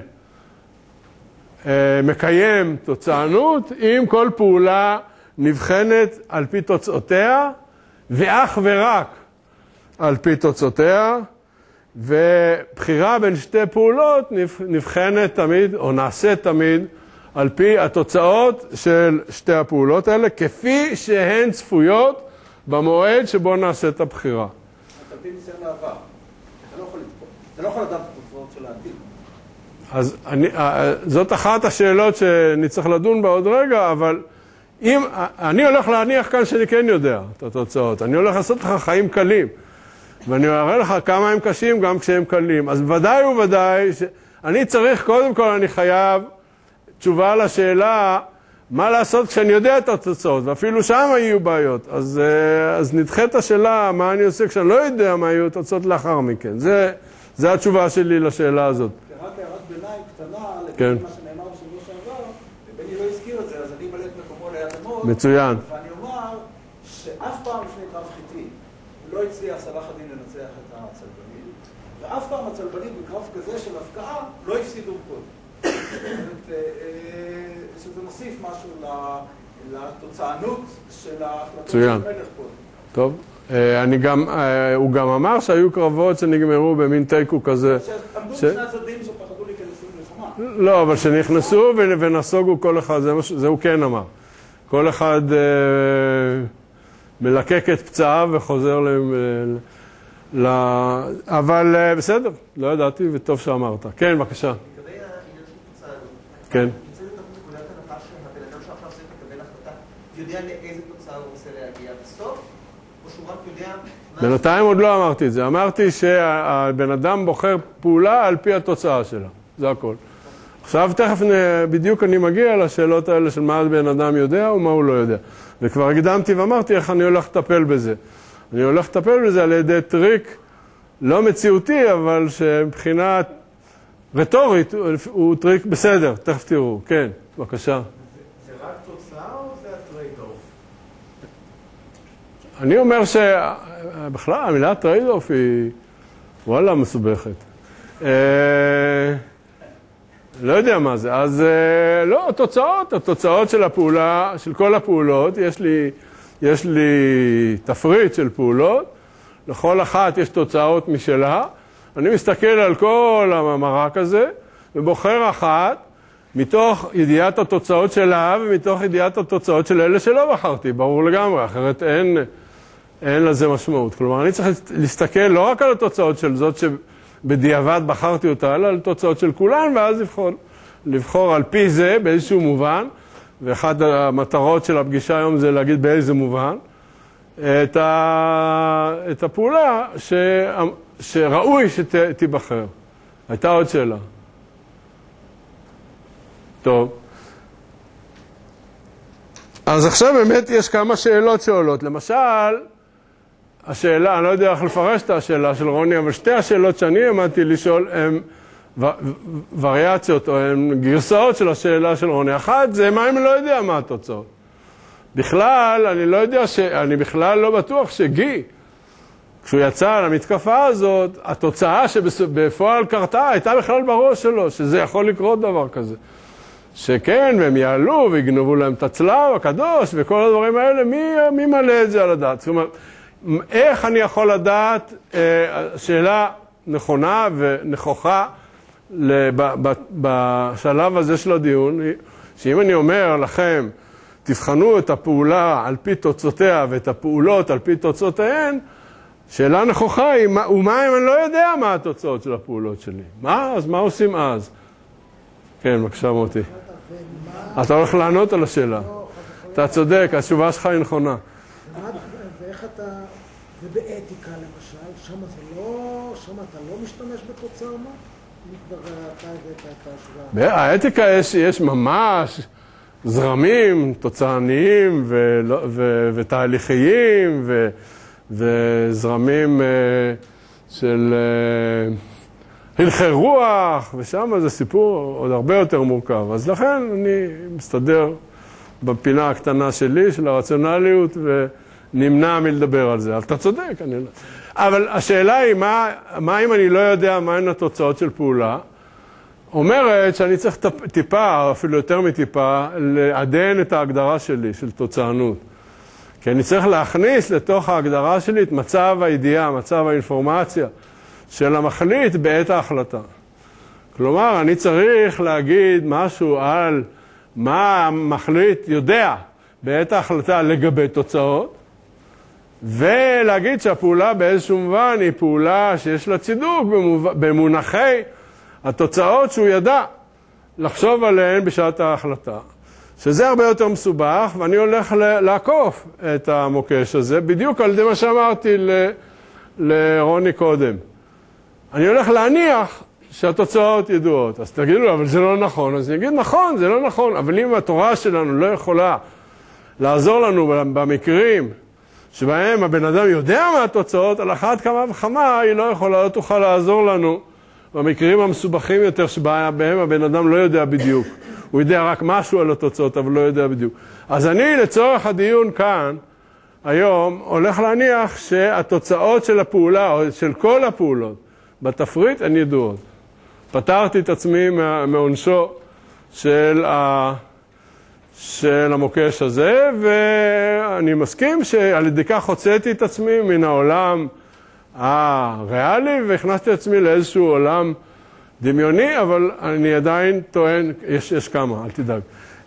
Speaker 2: מקיים תוצאנות, אם כל פעולה נבחנת על פי תוצאותיה, ואך ורק על פי תוצאותיה, ובחירה בין שתי פעולות נבחנת תמיד, או נעשית תמיד, על פי התוצאות של שתי הפעולות האלה, כפי שהן צפויות, במועד שבו נעשה את הבחירה.
Speaker 1: אתה על פי ניסיון העבר. אתה לא יכול לצפות. אתה לא יכול לדעת את התוצאות של העתיד.
Speaker 2: אז אני, זאת אחת השאלות שאני צריך לדון בה עוד רגע, אבל אם, אני הולך להניח כאן שאני כן יודע את התוצאות. אני הולך לעשות לך חיים קלים. ואני אראה לך כמה הם קשים גם כשהם קלים. אז ודאי וודאי שאני צריך, קודם כל אני חייב תשובה לשאלה, מה לעשות כשאני יודע את התוצאות, ואפילו שם יהיו בעיות. אז, אז נדחה את השאלה, מה אני עושה כשאני לא יודע מה יהיו התוצאות לאחר מכן. זה, זה התשובה שלי לשאלה הזאת.
Speaker 1: רק הערת ביניים קטנה,
Speaker 2: כן.
Speaker 1: לפי מה שנאמר בשבוע שעבר, ובני לא הזכיר את זה, אז אני אמלא את מקומו ליד עמוד.
Speaker 2: מצוין.
Speaker 1: ואני אומר שאף פעם לפני קרב חיטים לא הצליח צלאח א-דין לנצח את הצלבנים, ואף פעם הצלבנים בקרב כזה של הפקעה לא הפסידו קוד. שזה מוסיף משהו לתוצאנות של ההחלטות של מלך קוד.
Speaker 2: טוב. אני גם, הוא גם אמר שהיו קרבות שנגמרו במין תיקו כזה.
Speaker 1: שעמדו בשני הצדדים שפחדו להיכנס למלחמה.
Speaker 2: לא, אבל שנכנסו ונסוגו כל אחד, זה הוא כן אמר. כל אחד מלקק את פצעיו וחוזר ל... אבל בסדר, לא ידעתי וטוב שאמרת. כן, בבקשה.
Speaker 6: לגבי העניין של תוצאנות.
Speaker 2: כן.
Speaker 6: נמצא לתוך נקודת הנחה שהבן אדם שעכשיו צריך לקבל החלטה יודע לאיזה תוצאה הוא רוצה להגיע בסוף, או שהוא רק יודע...
Speaker 2: בינתיים עוד לא אמרתי את זה. אמרתי שהבן אדם בוחר פעולה על פי התוצאה שלה. זה הכל. עכשיו תכף בדיוק אני מגיע לשאלות האלה של מה הבן אדם יודע ומה הוא לא יודע. וכבר הקדמתי ואמרתי איך אני הולך לטפל בזה. אני הולך לטפל בזה על ידי טריק לא מציאותי, אבל שמבחינה רטורית הוא טריק בסדר. תכף תראו. כן, בבקשה.
Speaker 1: זה רק תוצאה או זה הטרייד-אוף?
Speaker 2: אני אומר שבכלל המילה טרייד-אוף היא וואלה מסובכת. לא יודע מה זה. אז לא, התוצאות, התוצאות של הפעולה, של כל הפעולות, יש לי, יש לי תפריט של פעולות, לכל אחת יש תוצאות משלה, אני מסתכל על כל המרק הזה, ובוחר אחת מתוך ידיעת התוצאות שלה, ומתוך ידיעת התוצאות של אלה שלא בחרתי, ברור לגמרי, אחרת אין, אין לזה משמעות. כלומר, אני צריך להסתכל לא רק על התוצאות של זאת שבדיעבד בחרתי אותה, אלא על תוצאות של כולן, ואז לבחור, לבחור על פי זה באיזשהו מובן, ואחת המטרות של הפגישה היום זה להגיד באיזה מובן, את, ה... את הפעולה ש... שראוי שתיבחר. הייתה עוד שאלה. טוב. אז עכשיו באמת יש כמה שאלות שעולות. למשל, השאלה, אני לא יודע איך לפרש את השאלה של רוני, אבל שתי השאלות שאני עמדתי לשאול הן ו... וריאציות, או הן גרסאות של השאלה של רוני. אחת זה מה אם אני לא יודע מה התוצאות. בכלל, אני לא יודע ש... אני בכלל לא בטוח שגי, כשהוא יצא על המתקפה הזאת, התוצאה שבפועל קרתה הייתה בכלל בראש שלו, שזה יכול לקרות דבר כזה. שכן, והם יעלו ויגנבו להם את הצלב הקדוש וכל הדברים האלה, מי, מי מלא את זה על הדעת? זאת אומרת, איך אני יכול לדעת, אה, שאלה נכונה ונכוחה לב, ב, בשלב הזה של הדיון, שאם אני אומר לכם, תבחנו את הפעולה על פי תוצאותיה ואת הפעולות על פי תוצאותיהן, שאלה נכוחה היא, ומה אם אני לא יודע מה התוצאות של הפעולות שלי? מה? אז מה עושים אז? כן, בבקשה מוטי. אתה הולך לענות על השאלה. אתה צודק, התשובה שלך היא נכונה.
Speaker 7: ואיך אתה, ובאתיקה למשל, שם זה לא, שם אתה לא משתמש בתוצאה מה? אם כבר אתה הבאת את ההשוואה.
Speaker 2: באתיקה יש, יש ממש זרמים תוצאניים ו, ו, ותהליכיים ו, וזרמים של הלכי רוח, ושם זה סיפור עוד הרבה יותר מורכב. אז לכן אני מסתדר בפינה הקטנה שלי, של הרציונליות, ונמנע מלדבר על זה. אבל אתה צודק, אני לא... אבל השאלה היא, מה, מה אם אני לא יודע מהן התוצאות של פעולה? אומרת שאני צריך טיפה, או אפילו יותר מטיפה, לעדן את ההגדרה שלי, של תוצאנות. כי אני צריך להכניס לתוך ההגדרה שלי את מצב הידיעה, מצב האינפורמציה של המחליט בעת ההחלטה. כלומר, אני צריך להגיד משהו על מה המחליט יודע בעת ההחלטה לגבי תוצאות, ולהגיד שהפעולה באיזשהו מובן היא פעולה שיש לה צידוק במונחי התוצאות שהוא ידע לחשוב עליהן בשעת ההחלטה. שזה הרבה יותר מסובך, ואני הולך לעקוף את המוקש הזה, בדיוק על זה מה שאמרתי ל- לרוני קודם. אני הולך להניח שהתוצאות ידועות. אז תגידו, אבל זה לא נכון. אז אני אגיד, נכון, זה לא נכון. אבל אם התורה שלנו לא יכולה לעזור לנו במקרים שבהם הבן אדם יודע מה התוצאות, על אחת כמה וכמה היא לא יכולה, לא תוכל לעזור לנו במקרים המסובכים יותר שבהם הבן אדם לא יודע בדיוק. הוא יודע רק משהו על התוצאות, אבל לא יודע בדיוק. אז אני, לצורך הדיון כאן, היום, הולך להניח שהתוצאות של הפעולה, או של כל הפעולות, בתפריט הן ידועות. פתרתי את עצמי מעונשו של, ה... של המוקש הזה, ואני מסכים שעל ידי כך הוצאתי את עצמי מן העולם הריאלי, והכנסתי את עצמי לאיזשהו עולם דמיוני, אבל אני עדיין טוען, יש, יש כמה, אל תדאג.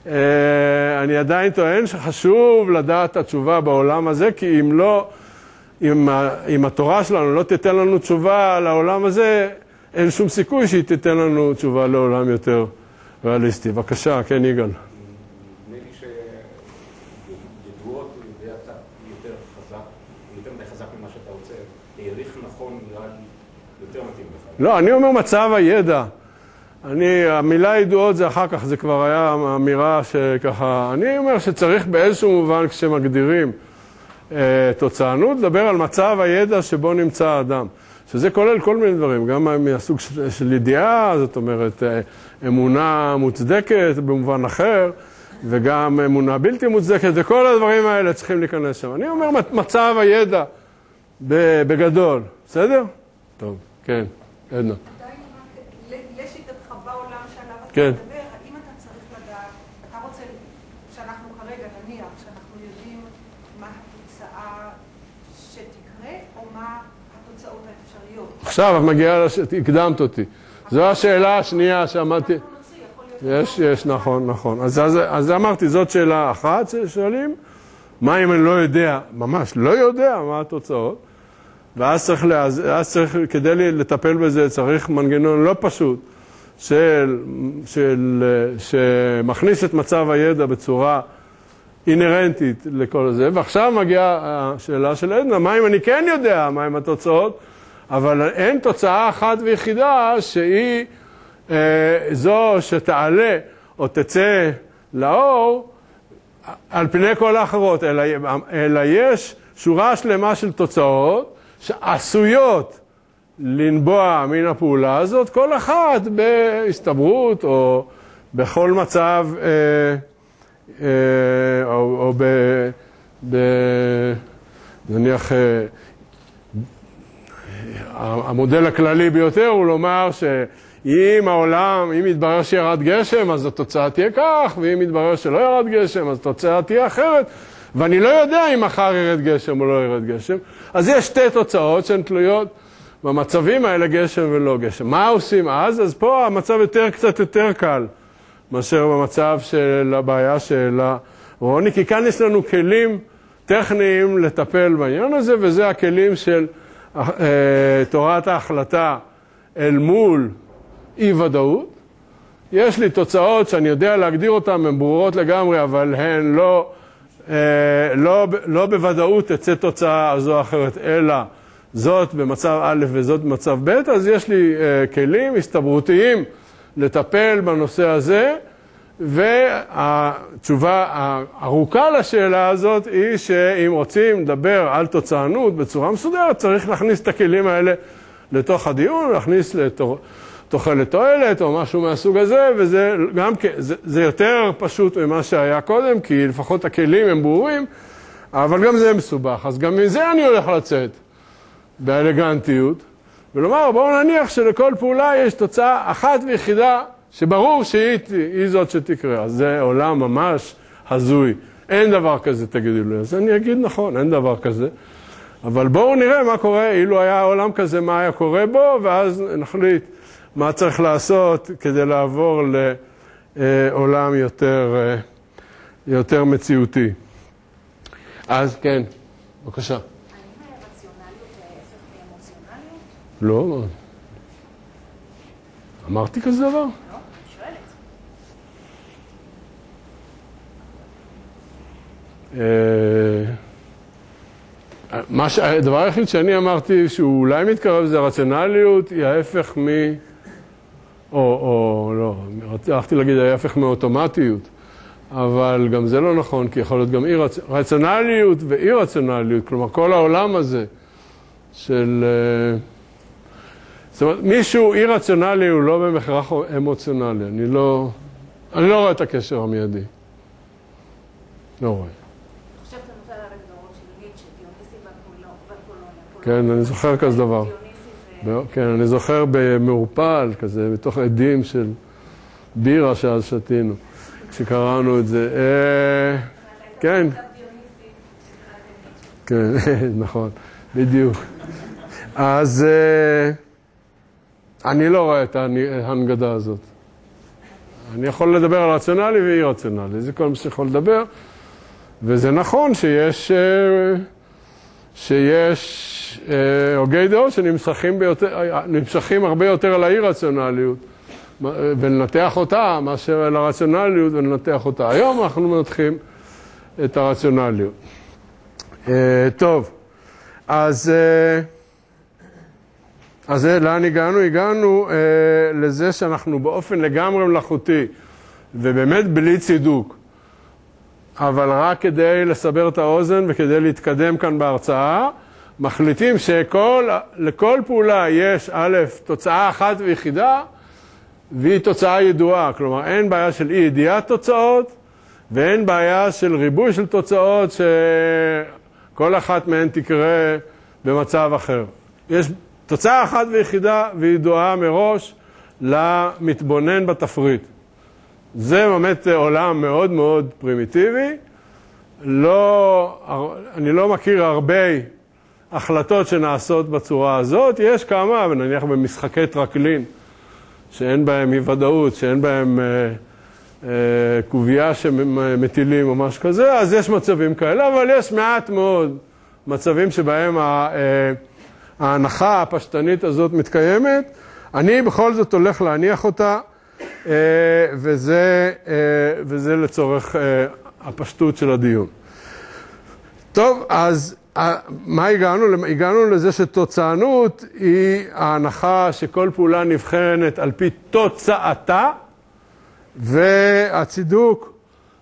Speaker 2: אני עדיין טוען שחשוב לדעת את התשובה בעולם הזה, כי אם לא, אם, אם התורה שלנו לא תיתן לנו תשובה לעולם הזה, אין שום סיכוי שהיא תיתן לנו תשובה לעולם יותר ריאליסטי. בבקשה, כן, יגאל.
Speaker 5: נדמה לי שידועות הוא יודע יותר חזק יותר מדי חזק ממה שאתה רוצה, העריך נכון נראה לי יותר מתאים לך.
Speaker 2: לא, אני אומר מצב הידע. אני, המילה ידועות זה אחר כך, זה כבר היה אמירה שככה, אני אומר שצריך באיזשהו מובן כשמגדירים אה, תוצאנות, לדבר על מצב הידע שבו נמצא האדם. שזה כולל כל מיני דברים, גם מהסוג של, של ידיעה, זאת אומרת, אה, אמונה מוצדקת במובן אחר, וגם אמונה בלתי מוצדקת, וכל הדברים האלה צריכים להיכנס שם. אני אומר מצב הידע בגדול, בסדר? טוב, כן, עדנה.
Speaker 3: לשיטתך בעולם שעליו אתה
Speaker 2: כן.
Speaker 3: מדבר, האם אתה צריך לדעת, אתה רוצה שאנחנו כרגע נניח, שאנחנו יודעים מה התוצאה שתקרה, או מה התוצאות האפשריות?
Speaker 2: עכשיו את מגיעה, הקדמת אותי. זו השאלה השנייה שעמדתי. יש, יש, נכון, נכון. אז, אז, אז אמרתי, זאת שאלה אחת ששואלים, מה אם אני לא יודע, ממש לא יודע מה התוצאות, ואז צריך, אז, אז צריך, כדי לטפל בזה, צריך מנגנון לא פשוט, של, של, שמכניס את מצב הידע בצורה אינרנטית לכל זה, ועכשיו מגיעה השאלה של עדנה, מה אם אני כן יודע מה הם התוצאות, אבל אין תוצאה אחת ויחידה שהיא אה, זו שתעלה או תצא לאור על פני כל האחרות, אלא, אלא יש שורה שלמה של תוצאות שעשויות לנבוע מן הפעולה הזאת, כל אחת בהסתברות או בכל מצב, אה, אה, או, או ב, ב, נניח, אה, המודל הכללי ביותר הוא לומר שאם העולם, אם יתברר שירד גשם, אז התוצאה תהיה כך, ואם יתברר שלא ירד גשם, אז התוצאה תהיה אחרת, ואני לא יודע אם מחר ירד גשם או לא ירד גשם. אז יש שתי תוצאות שהן תלויות במצבים האלה, גשם ולא גשם. מה עושים אז? אז פה המצב יותר, קצת יותר קל מאשר במצב של הבעיה של רוני, כי כאן יש לנו כלים טכניים לטפל בעניין הזה, וזה הכלים של תורת ההחלטה אל מול אי-ודאות. יש לי תוצאות שאני יודע להגדיר אותן, הן ברורות לגמרי, אבל הן לא, לא, לא בוודאות תצא תוצאה זו או אחרת, אלא זאת במצב א' וזאת במצב ב', אז יש לי כלים הסתברותיים לטפל בנושא הזה, והתשובה הארוכה לשאלה הזאת היא שאם רוצים לדבר על תוצאנות בצורה מסודרת, צריך להכניס את הכלים האלה לתוך הדיון, להכניס לתוחלת תועלת או משהו מהסוג הזה, וזה גם זה, זה יותר פשוט ממה שהיה קודם, כי לפחות הכלים הם ברורים, אבל גם זה מסובך. אז גם מזה אני הולך לצאת באלגנטיות, ולומר בואו נניח שלכל פעולה יש תוצאה אחת ויחידה, שברור שהיא היא זאת שתקרה. אז זה עולם ממש הזוי. אין דבר כזה, תגידו לי. אז אני אגיד נכון, אין דבר כזה. אבל בואו נראה מה קורה, אילו היה עולם כזה, מה היה קורה בו, ואז נחליט מה צריך לעשות כדי לעבור לעולם יותר, יותר מציאותי. אז כן, בבקשה.
Speaker 3: האם הרציונליות היא ההפך מאמוציונליות?
Speaker 2: לא. אמרתי כזה דבר? הדבר היחיד שאני אמרתי שהוא אולי מתקרב זה הרציונליות היא ההפך מ... או, או לא, הלכתי להגיד ההפך מאוטומטיות, אבל גם זה לא נכון, כי יכול להיות גם אי רציונליות ואי רציונליות, כלומר כל העולם הזה של... זאת אומרת, מישהו אי רציונלי הוא לא במכרח אמוציונלי, אני לא, אני לא רואה את הקשר המיידי. לא רואה. כן, אני זוכר כזה דבר. כן, אני זוכר במעורפל, כזה, בתוך עדים של בירה שאז שתינו, כשקראנו את זה. כן. כן, נכון, בדיוק. אז אני לא רואה את ההנגדה הזאת. אני יכול לדבר על רציונלי ואי רציונלי, זה כל מה שיכול לדבר. וזה נכון שיש... שיש הוגי דעות שנמשכים ביותר, נמשכים הרבה יותר על האי-רציונליות, ולנתח אותה מאשר על הרציונליות ולנתח אותה. היום אנחנו מנתחים את הרציונליות. טוב, אז, אז לאן הגענו? הגענו לזה שאנחנו באופן לגמרי מלאכותי, ובאמת בלי צידוק, אבל רק כדי לסבר את האוזן וכדי להתקדם כאן בהרצאה, מחליטים שלכל פעולה יש א', תוצאה אחת ויחידה, והיא תוצאה ידועה. כלומר, אין בעיה של אי ידיעת תוצאות, ואין בעיה של ריבוי של תוצאות שכל אחת מהן תקרה במצב אחר. יש תוצאה אחת ויחידה וידועה מראש למתבונן בתפריט. זה באמת עולם מאוד מאוד פרימיטיבי. לא, אני לא מכיר הרבה החלטות שנעשות בצורה הזאת. יש כמה, ונניח במשחקי טרקלין, שאין בהם אי ודאות, שאין בהם אה, אה, קובייה שמטילים או משהו כזה, אז יש מצבים כאלה, אבל יש מעט מאוד מצבים שבהם ה, אה, ההנחה הפשטנית הזאת מתקיימת. אני בכל זאת הולך להניח אותה, אה, וזה, אה, וזה לצורך אה, הפשטות של הדיון. טוב, אז מה הגענו? הגענו לזה שתוצאנות היא ההנחה שכל פעולה נבחנת על פי תוצאתה, והצידוק,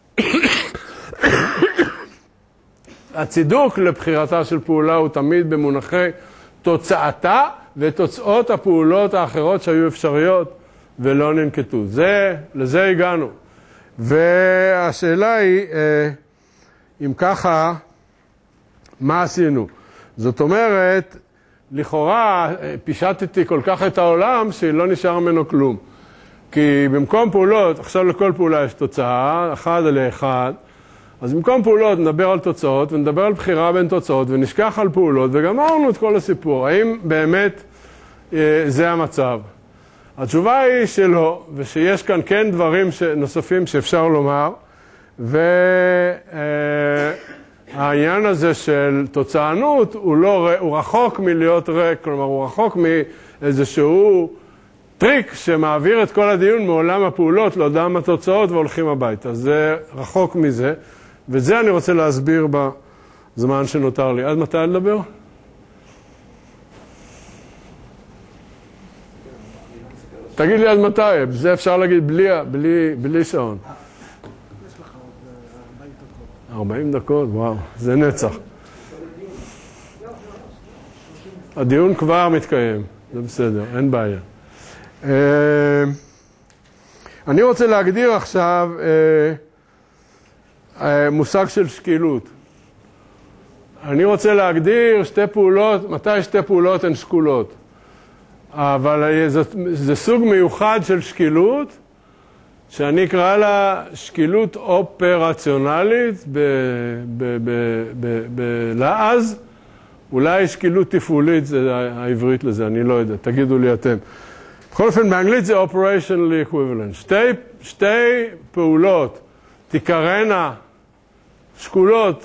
Speaker 2: הצידוק לבחירתה של פעולה הוא תמיד במונחי תוצאתה ותוצאות הפעולות האחרות שהיו אפשריות ולא ננקטו. זה, לזה הגענו. והשאלה היא, אם ככה, מה עשינו? זאת אומרת, לכאורה פישטתי כל כך את העולם שלא נשאר ממנו כלום. כי במקום פעולות, עכשיו לכל פעולה יש תוצאה, אחד על אחד, אז במקום פעולות נדבר על תוצאות ונדבר על בחירה בין תוצאות ונשכח על פעולות וגמרנו את כל הסיפור. האם באמת אה, זה המצב? התשובה היא שלא, ושיש כאן כן דברים נוספים שאפשר לומר, ו... אה, העניין הזה של תוצאנות הוא, לא, הוא רחוק מלהיות ריק, כלומר הוא רחוק מאיזשהו טריק שמעביר את כל הדיון מעולם הפעולות לעולם התוצאות והולכים הביתה. זה רחוק מזה, וזה אני רוצה להסביר בזמן שנותר לי. עד מתי לדבר? תגיד לי עד מתי, זה אפשר להגיד בלי, בלי, בלי שעון. ארבעים דקות, וואו, זה נצח. הדיון כבר מתקיים, זה בסדר, אין בעיה. אני רוצה להגדיר עכשיו מושג של שקילות. אני רוצה להגדיר שתי פעולות, מתי שתי פעולות הן שקולות. אבל זה, זה סוג מיוחד של שקילות, שאני אקרא לה שקילות אופרציונלית בלעז, אולי שקילות תפעולית, זה העברית לזה, אני לא יודע, תגידו לי אתם. בכל אופן, באנגלית זה operationally equivalent. שתי, שתי פעולות תקראנה שקולות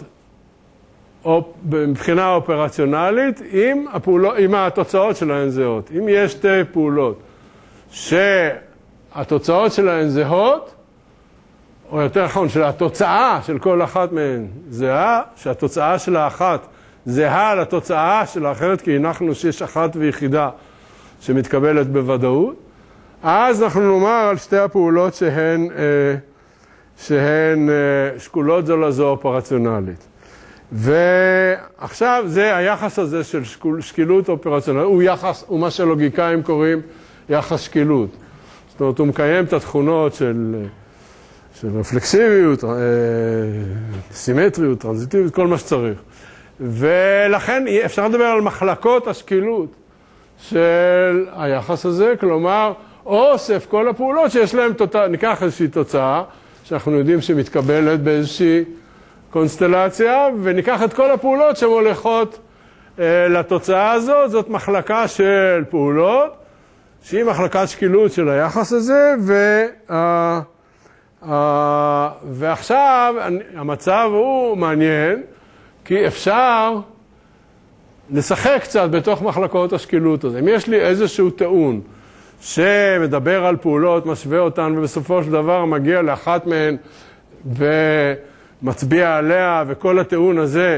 Speaker 2: מבחינה אופרציונלית, אם, הפעולות, אם התוצאות שלהן זהות. אם יש שתי פעולות ש... התוצאות שלהן זהות, או יותר נכון, שהתוצאה של כל אחת מהן זהה, שהתוצאה של האחת זהה לתוצאה של האחרת, כי הנחנו שיש אחת ויחידה שמתקבלת בוודאות, אז אנחנו נאמר על שתי הפעולות שהן, שהן שקולות זו לזו אופרציונלית. ועכשיו זה היחס הזה של שקילות אופרציונלית, הוא יחס, הוא מה שלוגיקאים קוראים יחס שקילות. זאת אומרת, הוא מקיים את התכונות של, של רפלקסיביות, סימטריות, טרנזיטיביות, כל מה שצריך. ולכן אפשר לדבר על מחלקות השקילות של היחס הזה, כלומר, אוסף כל הפעולות שיש להם, תוצאה, ניקח איזושהי תוצאה, שאנחנו יודעים שמתקבלת באיזושהי קונסטלציה, וניקח את כל הפעולות שמוליכות אה, לתוצאה הזאת, זאת מחלקה של פעולות, שהיא מחלקת שקילות של היחס הזה, ו, אה, אה, ועכשיו המצב הוא מעניין, כי אפשר לשחק קצת בתוך מחלקות השקילות הזה. אם יש לי איזשהו טעון שמדבר על פעולות, משווה אותן, ובסופו של דבר מגיע לאחת מהן ומצביע עליה, וכל הטעון הזה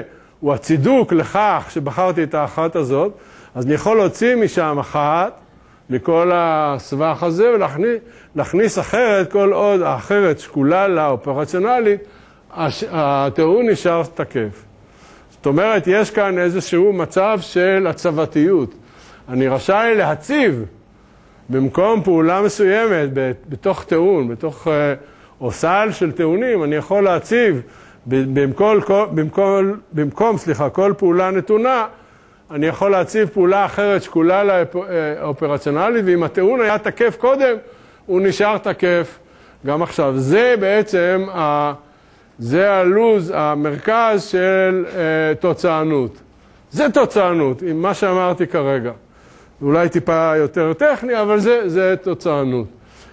Speaker 2: הוא הצידוק לכך שבחרתי את האחת הזאת, אז אני יכול להוציא משם אחת, מכל הסבך הזה, ולהכניס אחרת, כל עוד האחרת שקולה לה, אופרציונלית, הטיעון נשאר תקף. זאת אומרת, יש כאן איזשהו מצב של הצוותיות. אני רשאי להציב במקום פעולה מסוימת, בתוך טיעון, בתוך או סל של טיעונים, אני יכול להציב במקום, במקום, במקום, סליחה, כל פעולה נתונה, אני יכול להציב פעולה אחרת שקולה לאופרציונלית, ואם הטיעון היה תקף קודם, הוא נשאר תקף גם עכשיו. זה בעצם, זה הלוז, המרכז של תוצאנות. זה תוצאנות, עם מה שאמרתי כרגע. אולי טיפה יותר טכני, אבל זה, זה תוצאנות.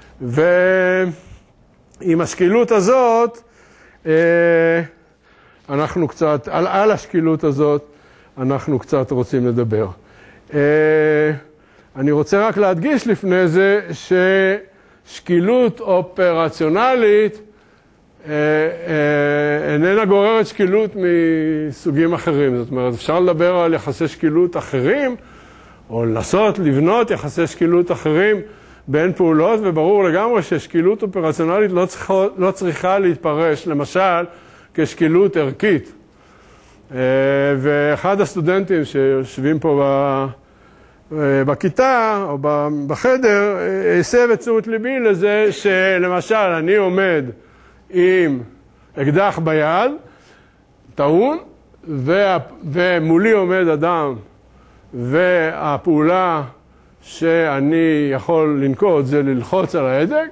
Speaker 2: ועם השקילות הזאת, אנחנו קצת, על, על השקילות הזאת, אנחנו קצת רוצים לדבר. אני רוצה רק להדגיש לפני זה ששקילות אופרציונלית איננה גוררת שקילות מסוגים אחרים. זאת אומרת, אפשר לדבר על יחסי שקילות אחרים, או לנסות לבנות יחסי שקילות אחרים בין פעולות, וברור לגמרי ששקילות אופרציונלית לא צריכה, לא צריכה להתפרש, למשל, כשקילות ערכית. ואחד הסטודנטים שיושבים פה בכיתה או בחדר הסב את תשומת ליבי לזה שלמשל אני עומד עם אקדח ביד, טעון, ומולי עומד אדם, והפעולה שאני יכול לנקוט זה ללחוץ על ההדק,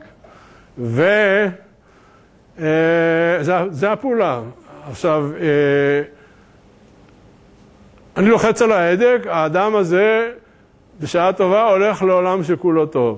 Speaker 2: וזה הפעולה. עכשיו, אני לוחץ על ההדק, האדם הזה בשעה טובה הולך לעולם שכולו טוב.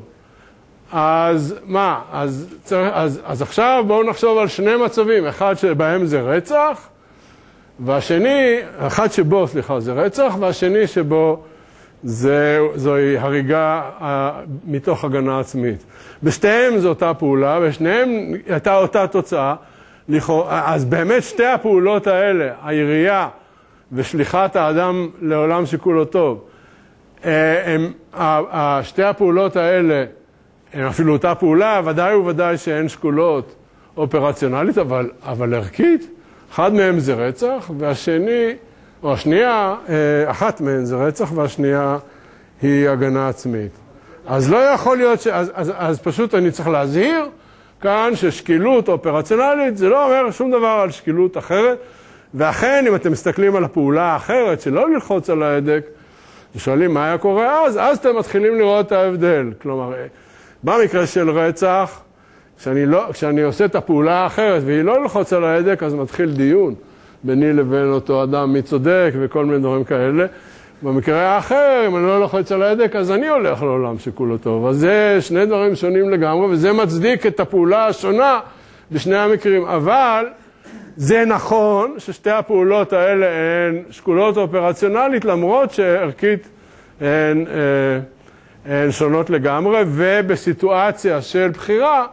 Speaker 2: אז מה? אז, צריך, אז, אז עכשיו בואו נחשוב על שני מצבים, אחד שבהם זה רצח, והשני, אחד שבו, סליחה, זה רצח, והשני שבו זה, זוהי הריגה מתוך הגנה עצמית. בשתיהם זו אותה פעולה, בשניהם הייתה אותה תוצאה. אז באמת שתי הפעולות האלה, הירייה ושליחת האדם לעולם שכולו טוב, הם, שתי הפעולות האלה, הם אפילו אותה פעולה, ודאי וודאי שהן שקולות אופרציונלית, אבל, אבל ערכית. אחד מהם זה רצח, והשני, או השנייה, אחת מהן זה רצח, והשנייה היא הגנה עצמית. אז לא יכול להיות ש... אז, אז, אז פשוט אני צריך להזהיר כאן ששקילות אופרציונלית, זה לא אומר שום דבר על שקילות אחרת, ואכן, אם אתם מסתכלים על הפעולה האחרת, שלא ללחוץ על ההדק, ושואלים מה היה קורה אז, אז אתם מתחילים לראות את ההבדל. כלומר, במקרה של רצח, כשאני, לא, כשאני עושה את הפעולה האחרת, והיא לא ללחוץ על ההדק, אז מתחיל דיון ביני לבין אותו אדם, מי צודק וכל מיני דברים כאלה. במקרה האחר, אם אני לא לוחץ על ההדק, אז אני הולך לעולם שכולו טוב. אז זה שני דברים שונים לגמרי, וזה מצדיק את הפעולה השונה בשני המקרים. אבל זה נכון ששתי הפעולות האלה הן שקולות אופרציונלית, למרות שערכית הן, הן שונות לגמרי, ובסיטואציה של בחירה,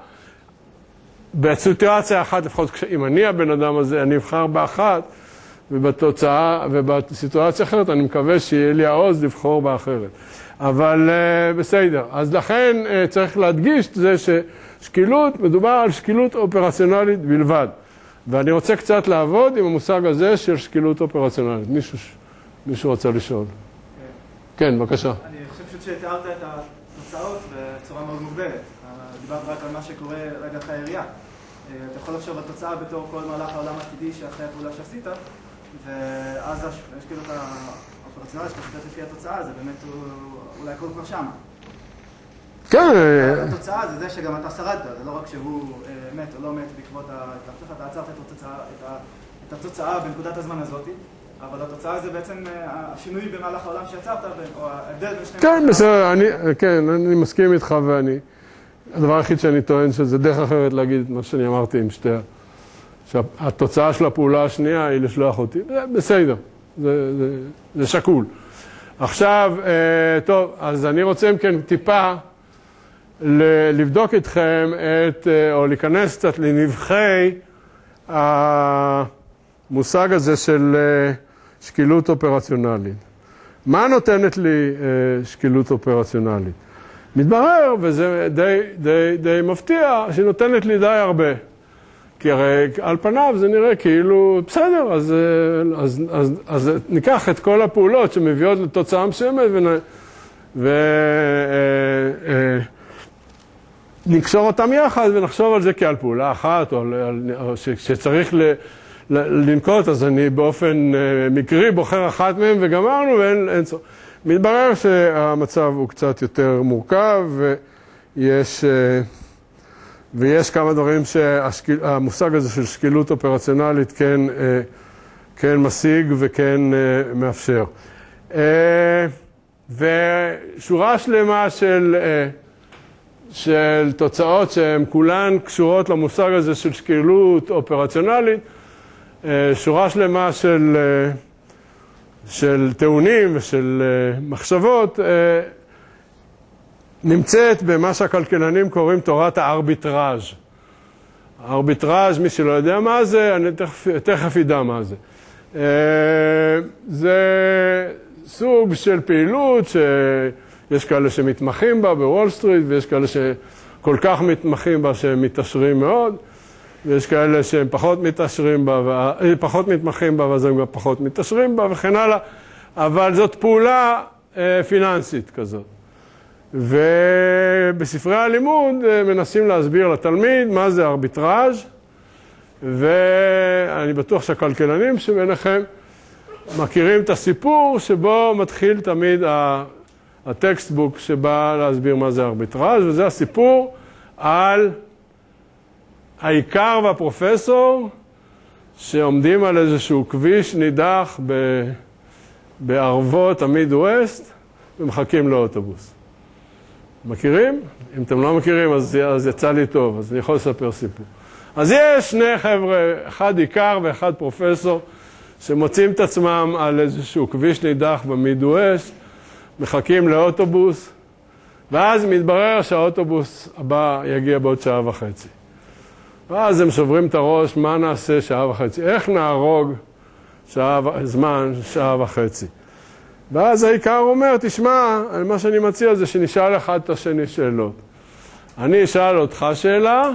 Speaker 2: בסיטואציה אחת, לפחות אם אני הבן אדם הזה, אני אבחר באחת, ובתוצאה, ובסיטואציה אחרת, אני מקווה שיהיה לי העוז לבחור באחרת. אבל uh, בסדר. אז לכן uh, צריך להדגיש זה ששקילות, מדובר על שקילות אופרציונלית בלבד. ואני רוצה קצת לעבוד עם המושג הזה של שקילות אופרציונלית. מישהו, מישהו רוצה לשאול. כן, בבקשה.
Speaker 4: אני חושב פשוט שתיארת את התוצאות בצורה מאוד מוגבלת. דיברת רק על מה שקורה רגע אחרי הירייה. אתה יכול לחשוב על תוצאה בתור כל מהלך העולם העתידי שאחרי הפעולה שעשית, ואז יש כאילו את האופרציונלית שאתה שותף לפי התוצאה, זה באמת אולי הכל כבר שם.
Speaker 2: כן.
Speaker 4: התוצאה זה זה שגם אתה שרדת, זה לא רק שהוא מת או לא מת בעקבות ההתלחצות, אתה עצרת את התוצאה בנקודת הזמן הזאת, אבל התוצאה זה בעצם השינוי במהלך העולם שיצרת, או ההבדל בין שני...
Speaker 2: כן, בסדר, כן, אני מסכים איתך ואני... הדבר היחיד שאני טוען שזה דרך אחרת להגיד את מה שאני אמרתי עם שתי... שהתוצאה של הפעולה השנייה היא לשלוח אותי. בסדר, זה, זה, זה שקול. עכשיו, טוב, אז אני רוצה אם כן טיפה לבדוק איתכם את, או להיכנס קצת לנבחי המושג הזה של שקילות אופרציונלית. מה נותנת לי אה, שקילות אופרציונלית? מתברר, וזה די, די, די מפתיע, שהיא נותנת לי די הרבה. כי הרי על פניו זה נראה כאילו, בסדר, אז, אז, אז, אז ניקח את כל הפעולות שמביאות לתוצאה מסוימת ונקשור אותם יחד ונחשוב על זה כעל פעולה אחת, או, או שצריך ל, לנקוט, אז אני באופן מקרי בוחר אחת מהם וגמרנו ואין אין צורך. מתברר שהמצב הוא קצת יותר מורכב ויש... ויש כמה דברים שהמושג הזה של שקילות אופרציונלית כן, כן משיג וכן מאפשר. ושורה שלמה של, של תוצאות שהן כולן קשורות למושג הזה של שקילות אופרציונלית, שורה שלמה של, של טעונים ושל מחשבות, נמצאת במה שהכלכלנים קוראים תורת הארביטראז'. הארביטראז', מי שלא יודע מה זה, אני תכף, תכף ידע מה זה. זה סוג של פעילות שיש כאלה שמתמחים בה בוול סטריט, ויש כאלה שכל כך מתמחים בה שהם מתעשרים מאוד, ויש כאלה שהם פחות מתעשרים בה, פחות מתמחים בה, ואז הם גם פחות מתעשרים בה וכן הלאה. אבל זאת פעולה פיננסית כזאת. ובספרי הלימוד מנסים להסביר לתלמיד מה זה ארביטראז', ואני בטוח שהכלכלנים שביניכם מכירים את הסיפור שבו מתחיל תמיד הטקסטבוק שבא להסביר מה זה ארביטראז', וזה הסיפור על העיקר והפרופסור שעומדים על איזשהו כביש נידח בערבות המיד-ווסט ומחכים לאוטובוס. מכירים? אם אתם לא מכירים, אז, אז יצא לי טוב, אז אני יכול לספר סיפור. אז יש שני חבר'ה, אחד עיקר ואחד פרופסור, שמוצאים את עצמם על איזשהו כביש נידח במיד-ווסט, מחכים לאוטובוס, ואז מתברר שהאוטובוס הבא יגיע בעוד שעה וחצי. ואז הם שוברים את הראש, מה נעשה שעה וחצי? איך נהרוג שעה, זמן שעה וחצי? ואז העיקר אומר, תשמע, מה שאני מציע זה שנשאל אחד את השני שאלות. אני אשאל אותך שאלה,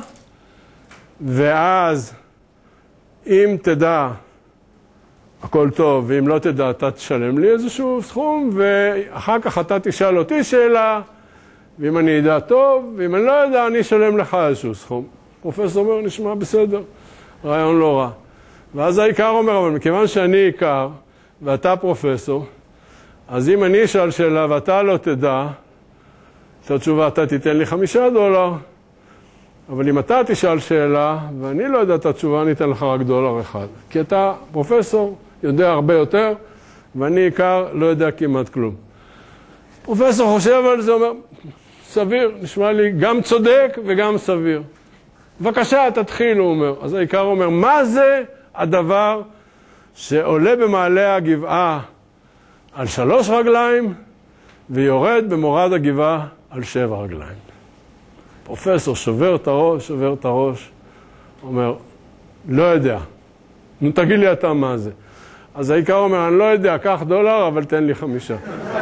Speaker 2: ואז אם תדע, הכל טוב, ואם לא תדע, אתה תשלם לי איזשהו סכום, ואחר כך אתה תשאל אותי שאלה, ואם אני אדע טוב, ואם אני לא יודע, אני אשלם לך איזשהו סכום. פרופסור אומר, נשמע בסדר, רעיון לא רע. ואז העיקר אומר, אבל מכיוון שאני עיקר, ואתה פרופסור, אז אם אני אשאל שאלה ואתה לא תדע, את התשובה אתה תיתן לי חמישה דולר, אבל אם אתה תשאל שאלה ואני לא יודע את התשובה, אני אתן לך רק דולר אחד. כי אתה פרופסור, יודע הרבה יותר, ואני עיקר לא יודע כמעט כלום. פרופסור חושב על זה, אומר, סביר, נשמע לי גם צודק וגם סביר. בבקשה, תתחיל, הוא אומר. אז העיקר אומר, מה זה הדבר שעולה במעלה הגבעה על שלוש רגליים, ויורד במורד הגבעה על שבע רגליים. פרופסור שובר את הראש, שובר את הראש, אומר, לא יודע. נו, תגיד לי אתה מה זה. אז העיקר אומר, אני לא יודע, קח דולר, אבל תן לי חמישה.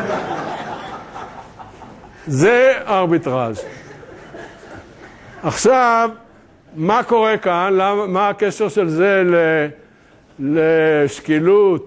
Speaker 2: זה ארביטראז'. עכשיו, מה קורה כאן? למה, מה הקשר של זה לשקילות?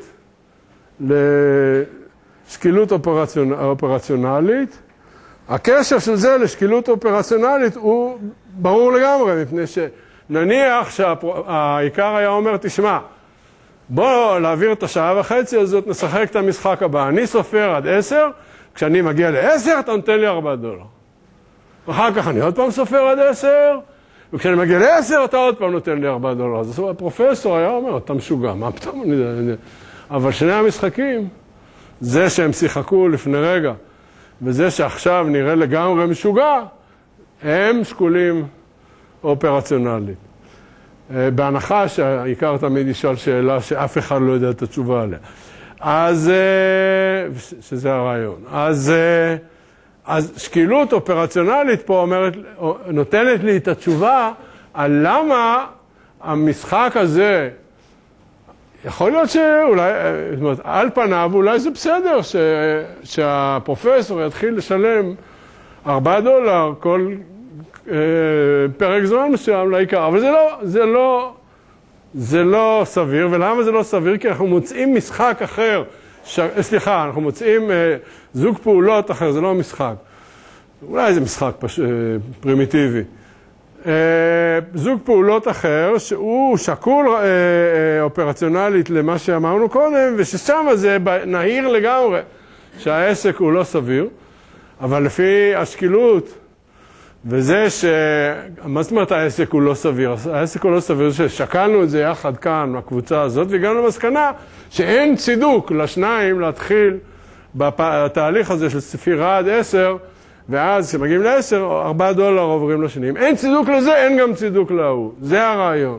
Speaker 2: לשקילות אופרציונלית. הקשר של זה לשקילות אופרציונלית הוא ברור לגמרי, מפני שנניח שהעיקר היה אומר, תשמע, בוא להעביר את השעה וחצי הזאת, נשחק את המשחק הבא. אני סופר עד עשר, כשאני מגיע לעשר, אתה נותן לי ארבעה דולר. ואחר כך אני עוד פעם סופר עד עשר, וכשאני מגיע לעשר, אתה עוד פעם נותן לי ארבעה דולר. אז הפרופסור היה אומר, אתה משוגע, מה פתאום אני יודע? אבל שני המשחקים, זה שהם שיחקו לפני רגע, וזה שעכשיו נראה לגמרי משוגע, הם שקולים אופרציונלית. בהנחה שהעיקר תמיד ישאל שאלה שאף אחד לא יודע את התשובה עליה. אז, שזה הרעיון. אז, אז שקילות אופרציונלית פה אומרת, נותנת לי את התשובה על למה המשחק הזה יכול להיות שאולי, זאת אומרת, על פניו אולי זה בסדר ש, שהפרופסור יתחיל לשלם ארבעה דולר כל אה, פרק זמן מסוים לעיקר, אבל זה לא, זה לא, זה לא סביר. ולמה זה לא סביר? כי אנחנו מוצאים משחק אחר, ש, סליחה, אנחנו מוצאים אה, זוג פעולות אחר, זה לא משחק. אולי זה משחק פש, אה, פרימיטיבי. זוג פעולות אחר שהוא שקול אופרציונלית למה שאמרנו קודם, וששם זה נהיר לגמרי שהעסק הוא לא סביר, אבל לפי השקילות וזה ש... מה זאת אומרת העסק הוא לא סביר? העסק הוא לא סביר ששקלנו את זה יחד כאן בקבוצה הזאת, והגענו למסקנה שאין צידוק לשניים להתחיל בתהליך הזה של ספירה עד עשר, ואז כשמגיעים לעשר, ארבעה דולר עוברים לשני. אם אין צידוק לזה, אין גם צידוק להוא. זה הרעיון.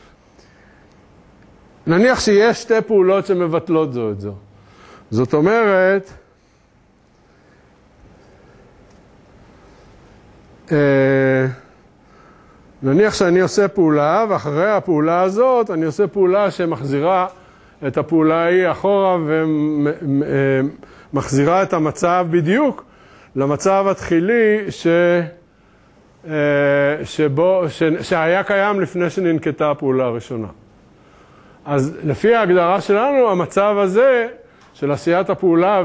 Speaker 2: נניח שיש שתי פעולות שמבטלות זו את זו. זאת אומרת, אה, נניח שאני עושה פעולה, ואחרי הפעולה הזאת, אני עושה פעולה שמחזירה את הפעולה ההיא אחורה, ומחזירה את המצב בדיוק, למצב התחילי ש... שבו... ש... שהיה קיים לפני שננקטה הפעולה הראשונה. אז לפי ההגדרה שלנו, המצב הזה של עשיית הפעולה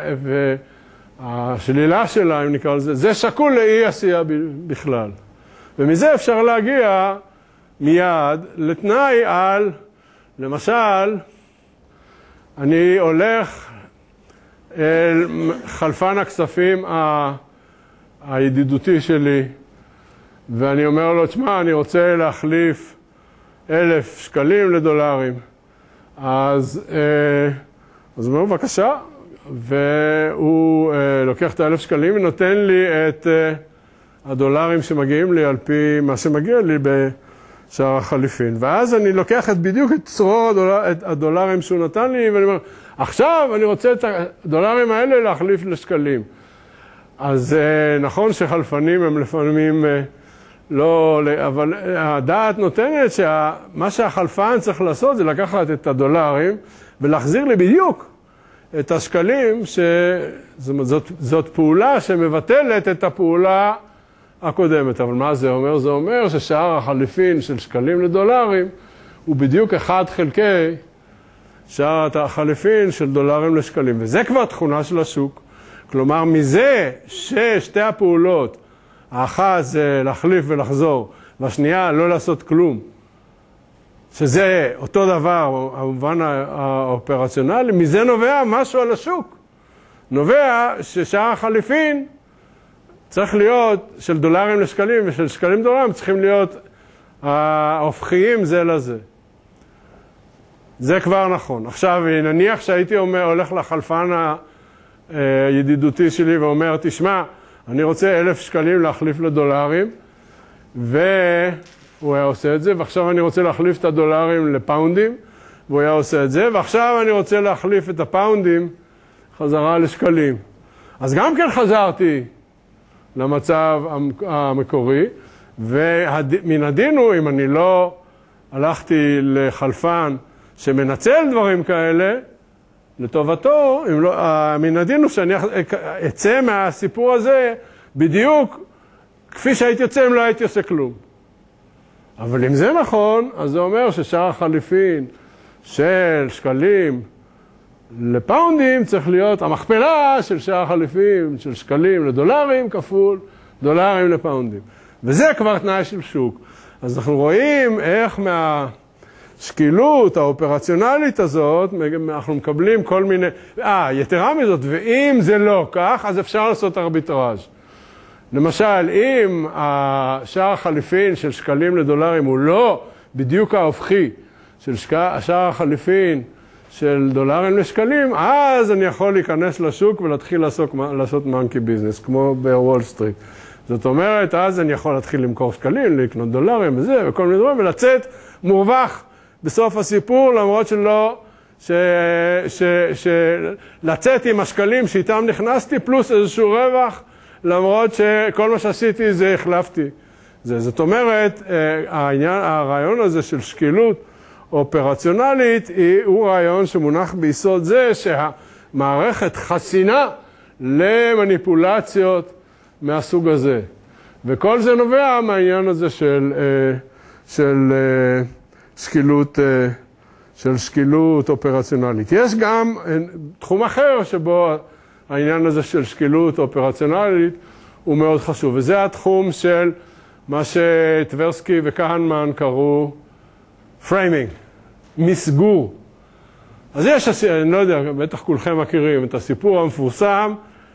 Speaker 2: והשלילה שלה, אם נקרא לזה, זה שקול לאי עשייה בכלל. ומזה אפשר להגיע מיד לתנאי על, למשל, אני הולך אל חלפן הכספים הידידותי שלי, ואני אומר לו, תשמע, אני רוצה להחליף אלף שקלים לדולרים. אז, אז הוא אומר, בבקשה, והוא לוקח את האלף שקלים ונותן לי את הדולרים שמגיעים לי על פי מה שמגיע לי בשער החליפין. ואז אני לוקח את בדיוק את צרור הדולר, את הדולרים שהוא נתן לי, ואני אומר, עכשיו אני רוצה את הדולרים האלה להחליף לשקלים. אז נכון שחלפנים הם לפעמים לא, אבל הדעת נותנת שמה שהחלפן צריך לעשות זה לקחת את הדולרים ולהחזיר לי בדיוק את השקלים, שזאת זאת פעולה שמבטלת את הפעולה הקודמת. אבל מה זה אומר? זה אומר ששער החליפין של שקלים לדולרים הוא בדיוק אחד חלקי שער החליפין של דולרים לשקלים. וזה כבר תכונה של השוק. כלומר, מזה ששתי הפעולות, האחת זה להחליף ולחזור, והשנייה לא לעשות כלום, שזה אותו דבר, המובן האופרציונלי, מזה נובע משהו על השוק. נובע ששער החליפין צריך להיות של דולרים לשקלים ושל שקלים דולרים, צריכים להיות ההופכיים זה לזה. זה כבר נכון. עכשיו, נניח שהייתי אומר, הולך לחלפן הידידותי שלי ואומר, תשמע, אני רוצה אלף שקלים להחליף לדולרים, והוא היה עושה את זה, ועכשיו אני רוצה להחליף את הדולרים לפאונדים, והוא היה עושה את זה, ועכשיו אני רוצה להחליף את הפאונדים חזרה לשקלים. אז גם כן חזרתי למצב המקורי, ומן הדין הוא, אם אני לא הלכתי לחלפן שמנצל דברים כאלה, לטובתו, אם לא, מן הדין הוא שאני אצא מהסיפור הזה בדיוק כפי שהייתי יוצא אם לא הייתי עושה כלום. אבל אם זה נכון, אז זה אומר ששער החליפין של שקלים לפאונדים צריך להיות המכפלה של שער החליפין של שקלים לדולרים כפול דולרים לפאונדים. וזה כבר תנאי של שוק. אז אנחנו רואים איך מהשקילות האופרציונלית הזאת, אנחנו מקבלים כל מיני... אה, יתרה מזאת, ואם זה לא כך, אז אפשר לעשות ארביטראז'. למשל, אם השער החליפין של שקלים לדולרים הוא לא בדיוק ההופכי של שער החליפין של דולרים לשקלים, אז אני יכול להיכנס לשוק ולהתחיל לעשות, לעשות מנקי ביזנס, כמו בוול סטריט. זאת אומרת, אז אני יכול להתחיל למכור שקלים, לקנות דולרים וזה, וכל מיני דברים, ולצאת מורווח בסוף הסיפור, למרות שלא, ש, ש, ש, לצאת עם השקלים שאיתם נכנסתי, פלוס איזשהו רווח, למרות שכל מה שעשיתי זה החלפתי. זה, זאת אומרת, העניין, הרעיון הזה של שקילות אופרציונלית הוא רעיון שמונח ביסוד זה שהמערכת חסינה למניפולציות מהסוג הזה. וכל זה נובע מהעניין הזה של, של שקילות, של שקילות אופרציונלית. יש גם תחום אחר שבו העניין הזה של שקילות אופרציונלית הוא מאוד חשוב, וזה התחום של מה שטברסקי וכהנמן קראו framing, מסגור. אז יש, אני לא יודע, בטח כולכם מכירים את הסיפור המפורסם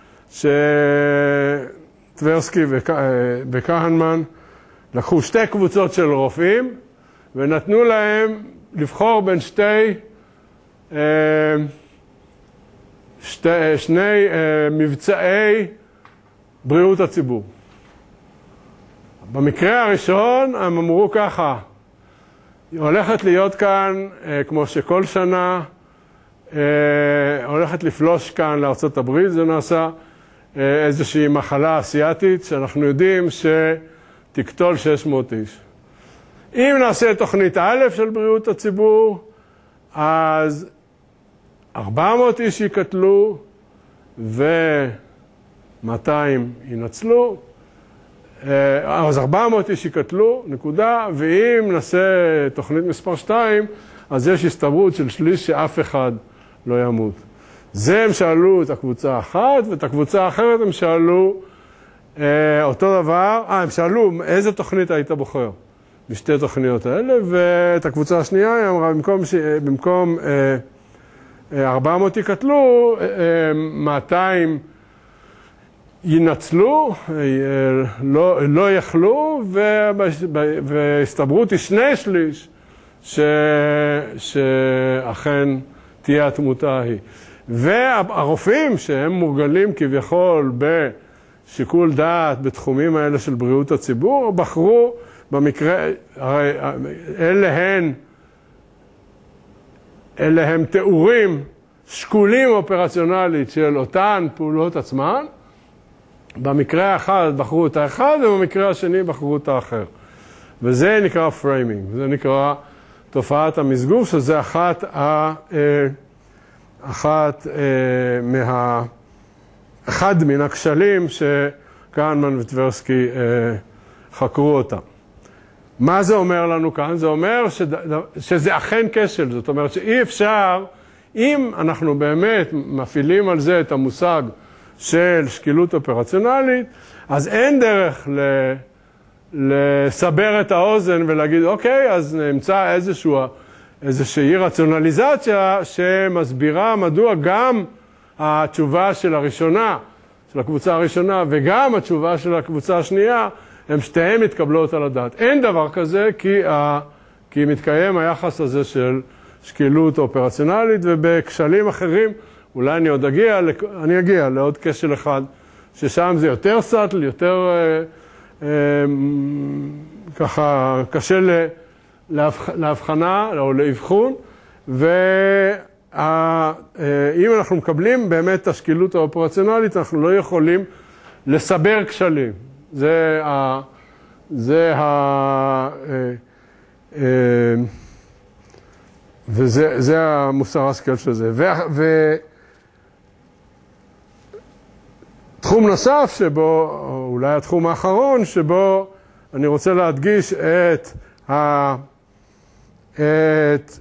Speaker 2: שטברסקי וכהנמן לקחו שתי קבוצות של רופאים ונתנו להם לבחור בין שתי, שתי שני מבצעי בריאות הציבור. במקרה הראשון הם אמרו ככה, הולכת להיות כאן, כמו שכל שנה, הולכת לפלוש כאן לארצות הברית, זה נעשה איזושהי מחלה אסיאטית שאנחנו יודעים שתקטול שש מאות איש. אם נעשה תוכנית א' של בריאות הציבור, אז ארבע מאות איש יקטלו ו-מאתיים ינצלו, אז ארבע מאות איש יקטלו, נקודה, ואם נעשה תוכנית מספר שתיים, אז יש הסתברות של שליש שאף אחד לא ימות. זה הם שאלו את הקבוצה האחת, ואת הקבוצה האחרת הם שאלו אה, אותו דבר, אה, הם שאלו איזה תוכנית היית בוחר בשתי תוכניות האלה, ואת הקבוצה השנייה היא אמרה, במקום, ש... במקום אה, ארבע מאות יקטלו, אה, מאתיים ינצלו, לא, לא יכלו, והסתברות היא שני שליש ש, שאכן תהיה התמותה ההיא. והרופאים שהם מורגלים כביכול בשיקול דעת בתחומים האלה של בריאות הציבור, בחרו במקרה, הרי אלה הן, אלה הם תיאורים שקולים אופרציונלית של אותן פעולות עצמן, במקרה האחד בחרו את האחד, ובמקרה השני בחרו את האחר. וזה נקרא פריימינג, זה נקרא תופעת המסגור, שזה אחת, ה, אחת מה, אחד מן הכשלים שכהנמן וטברסקי חקרו אותם. מה זה אומר לנו כאן? זה אומר שזה, שזה אכן כשל, זאת אומרת שאי אפשר, אם אנחנו באמת מפעילים על זה את המושג של שקילות אופרציונלית, אז אין דרך ל... לסבר את האוזן ולהגיד, אוקיי, אז נמצא איזשהו, איזושהי רציונליזציה שמסבירה מדוע גם התשובה של הראשונה, של הקבוצה הראשונה, וגם התשובה של הקבוצה השנייה, הם שתיהם מתקבלות על הדעת. אין דבר כזה, כי, ה... כי מתקיים היחס הזה של שקילות אופרציונלית, ובכשלים אחרים, אולי אני עוד אגיע, אני אגיע לעוד כשל אחד, ששם זה יותר סאטל, יותר אה, אה, ככה קשה להבחנה או לאבחון, ואם אנחנו מקבלים באמת את השקילות האופרציונלית, אנחנו לא יכולים לסבר כשלים. זה ה... זה ה... אה, אה, וזה זה המוסר השכל של זה. ו... ו תחום נוסף שבו, או אולי התחום האחרון, שבו אני רוצה להדגיש את, ה, את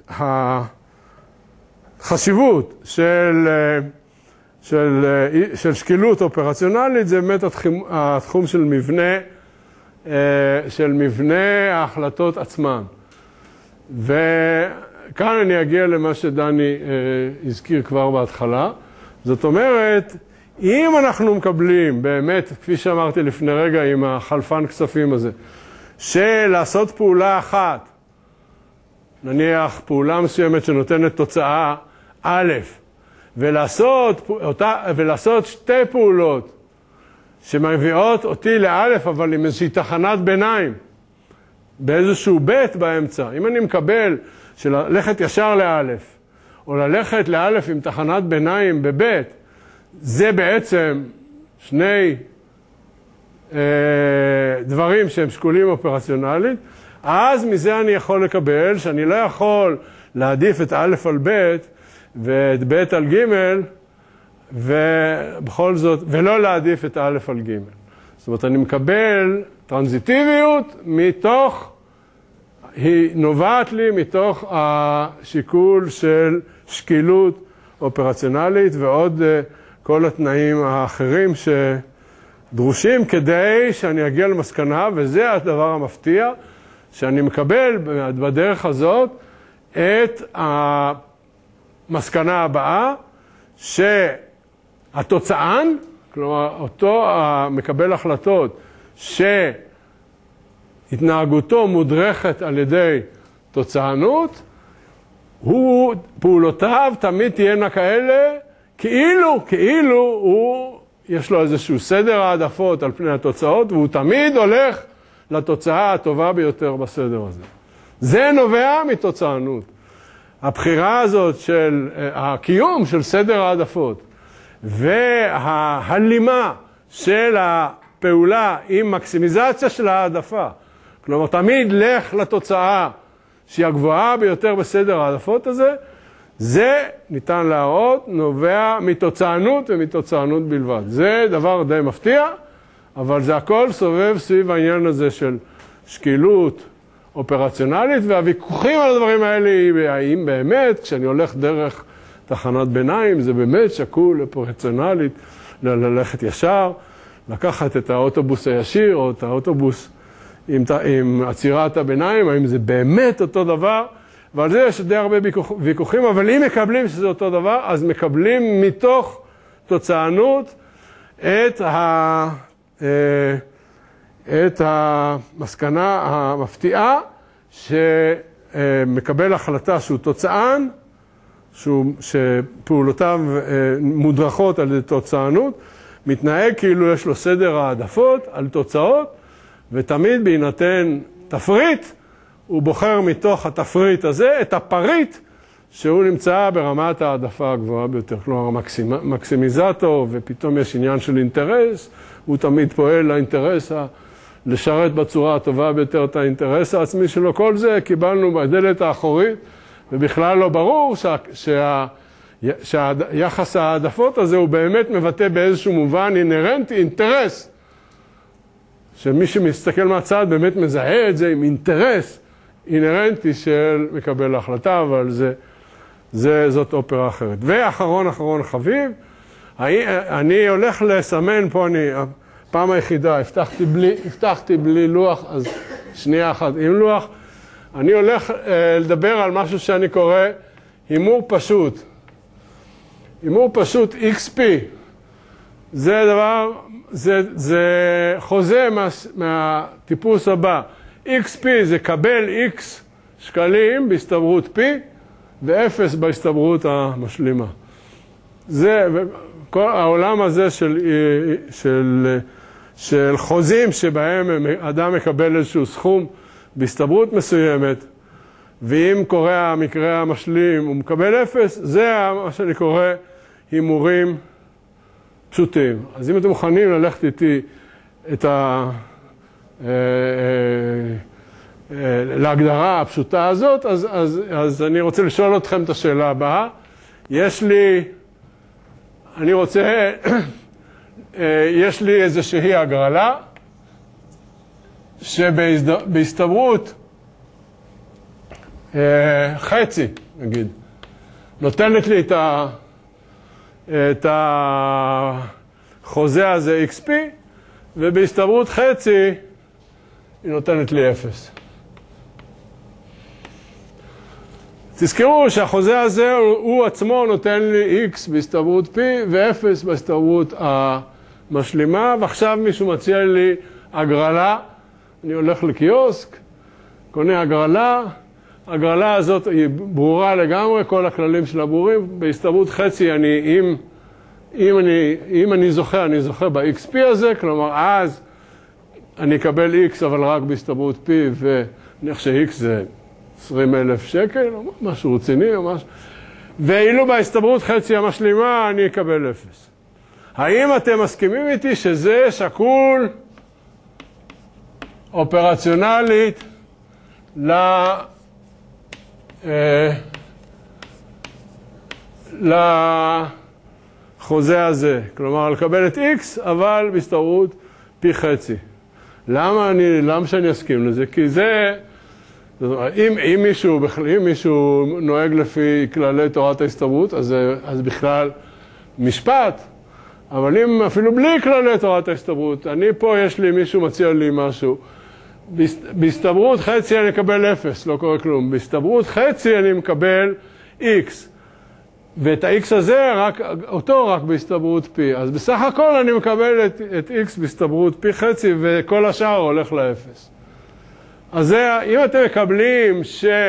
Speaker 2: החשיבות של, של, של שקילות אופרציונלית, זה באמת התחום, התחום של מבנה, של מבנה ההחלטות עצמן. וכאן אני אגיע למה שדני הזכיר כבר בהתחלה. זאת אומרת, אם אנחנו מקבלים באמת, כפי שאמרתי לפני רגע עם החלפן כספים הזה, של לעשות פעולה אחת, נניח פעולה מסוימת שנותנת תוצאה א', ולעשות, אותה, ולעשות שתי פעולות שמביאות אותי לאלף, אבל עם איזושהי תחנת ביניים, באיזשהו בית באמצע. אם אני מקבל של ללכת ישר לאלף, או ללכת לאלף עם תחנת ביניים בבית, זה בעצם שני אה, דברים שהם שקולים אופרציונלית, אז מזה אני יכול לקבל שאני לא יכול להעדיף את א' על ב' ואת ב' על ג' ובכל זאת, ולא להעדיף את א' על ג'. זאת אומרת, אני מקבל טרנזיטיביות מתוך, היא נובעת לי מתוך השיקול של שקילות אופרציונלית ועוד כל התנאים האחרים שדרושים כדי שאני אגיע למסקנה, וזה הדבר המפתיע, שאני מקבל בדרך הזאת את המסקנה הבאה, שהתוצאן, כלומר אותו מקבל החלטות שהתנהגותו מודרכת על ידי תוצאנות, הוא, פעולותיו תמיד תהיינה כאלה, כאילו, כאילו הוא, יש לו איזשהו סדר העדפות על פני התוצאות, והוא תמיד הולך לתוצאה הטובה ביותר בסדר הזה. זה נובע מתוצאנות. הבחירה הזאת של הקיום של סדר העדפות, וההלימה של הפעולה עם מקסימיזציה של העדפה, כלומר תמיד לך לתוצאה שהיא הגבוהה ביותר בסדר העדפות הזה, זה ניתן להראות, נובע מתוצאנות ומתוצאנות בלבד. זה דבר די מפתיע, אבל זה הכל סובב סביב העניין הזה של שקילות אופרציונלית, והוויכוחים על הדברים האלה, האם באמת, כשאני הולך דרך תחנת ביניים, זה באמת שקול אופרציונלית, ללכת ישר, לקחת את האוטובוס הישיר, או את האוטובוס עם, עם עצירת הביניים, האם זה באמת אותו דבר, ועל זה יש די הרבה ויכוחים, אבל אם מקבלים שזה אותו דבר, אז מקבלים מתוך תוצאנות את, ה, את המסקנה המפתיעה, שמקבל החלטה שהוא תוצאן, שהוא, שפעולותיו מודרכות על ידי תוצאנות, מתנהג כאילו יש לו סדר העדפות על תוצאות, ותמיד בהינתן תפריט, הוא בוחר מתוך התפריט הזה את הפריט שהוא נמצא ברמת העדפה הגבוהה ביותר. כלומר, מקסימיזטור, ופתאום יש עניין של אינטרס, הוא תמיד פועל לאינטרס, לשרת בצורה הטובה ביותר את האינטרס העצמי שלו. כל זה קיבלנו בדלת האחורית, ובכלל לא ברור שה, שה, שהיחס העדפות הזה הוא באמת מבטא באיזשהו מובן אינרנטי, אינטרס. שמי שמסתכל מהצד באמת מזהה את זה עם אינטרס אינרנטי של מקבל ההחלטה, אבל זה, זה, זאת אופרה אחרת. ואחרון אחרון חביב, אני הולך לסמן פה, אני, פעם היחידה, הבטחתי בלי, הבטחתי בלי לוח, אז שנייה אחת עם לוח, אני הולך אה, לדבר על משהו שאני קורא הימור פשוט. הימור פשוט אקס פי. זה דבר, זה, זה חוזה מה, מהטיפוס הבא. אקס פי זה קבל X שקלים בהסתברות P ו-אפס בהסתברות המשלימה. זה, כל העולם הזה של, של, של חוזים שבהם אדם מקבל איזשהו סכום בהסתברות מסוימת, ואם קורה המקרה המשלים הוא מקבל אפס, זה מה שאני קורא הימורים פשוטים. אז אם אתם מוכנים ללכת איתי את ה... להגדרה הפשוטה הזאת, אז, אז, אז אני רוצה לשאול אתכם את השאלה הבאה. יש לי, אני רוצה, יש לי איזושהי הגרלה, שבהסתברות חצי, נגיד, נותנת לי את, ה, את החוזה הזה אקס פי, ובהסתברות חצי היא נותנת לי אפס. תזכרו שהחוזה הזה הוא עצמו נותן לי X בהסתברות P ו-אפס בהסתברות המשלימה, ועכשיו מישהו מציע לי הגרלה, אני הולך לקיוסק, קונה הגרלה, הגרלה הזאת היא ברורה לגמרי, כל הכללים שלה ברורים, בהסתברות חצי אני, אם, אם אני, אם אני זוכה, אני זוכה ב-אקס פי הזה, כלומר אז אני אקבל X אבל רק בהסתברות P, ונניח ש-X זה עשרים אלף שקל, או משהו רציני, או משהו. ואילו בהסתברות חצי המשלימה אני אקבל אפס. האם אתם מסכימים איתי שזה שקול אופרציונלית אה, לחוזה הזה. כלומר, לקבל את X, אבל בהסתברות פי חצי. למה אני, למה שאני אסכים לזה? כי זה, אם, אם מישהו, אם מישהו נוהג לפי כללי תורת ההסתברות, אז, אז בכלל משפט. אבל אם אפילו בלי כללי תורת ההסתברות, אני פה יש לי, מישהו מציע לי משהו, בהסתברות חצי אני מקבל אפס, לא קורה כלום. בהסתברות חצי אני מקבל X. ואת ה-X הזה, רק, אותו רק בהסתברות פי. אז בסך הכל אני מקבל את, את X בהסתברות פי חצי, וכל השאר הולך לאפס. אז זה, אם אתם מקבלים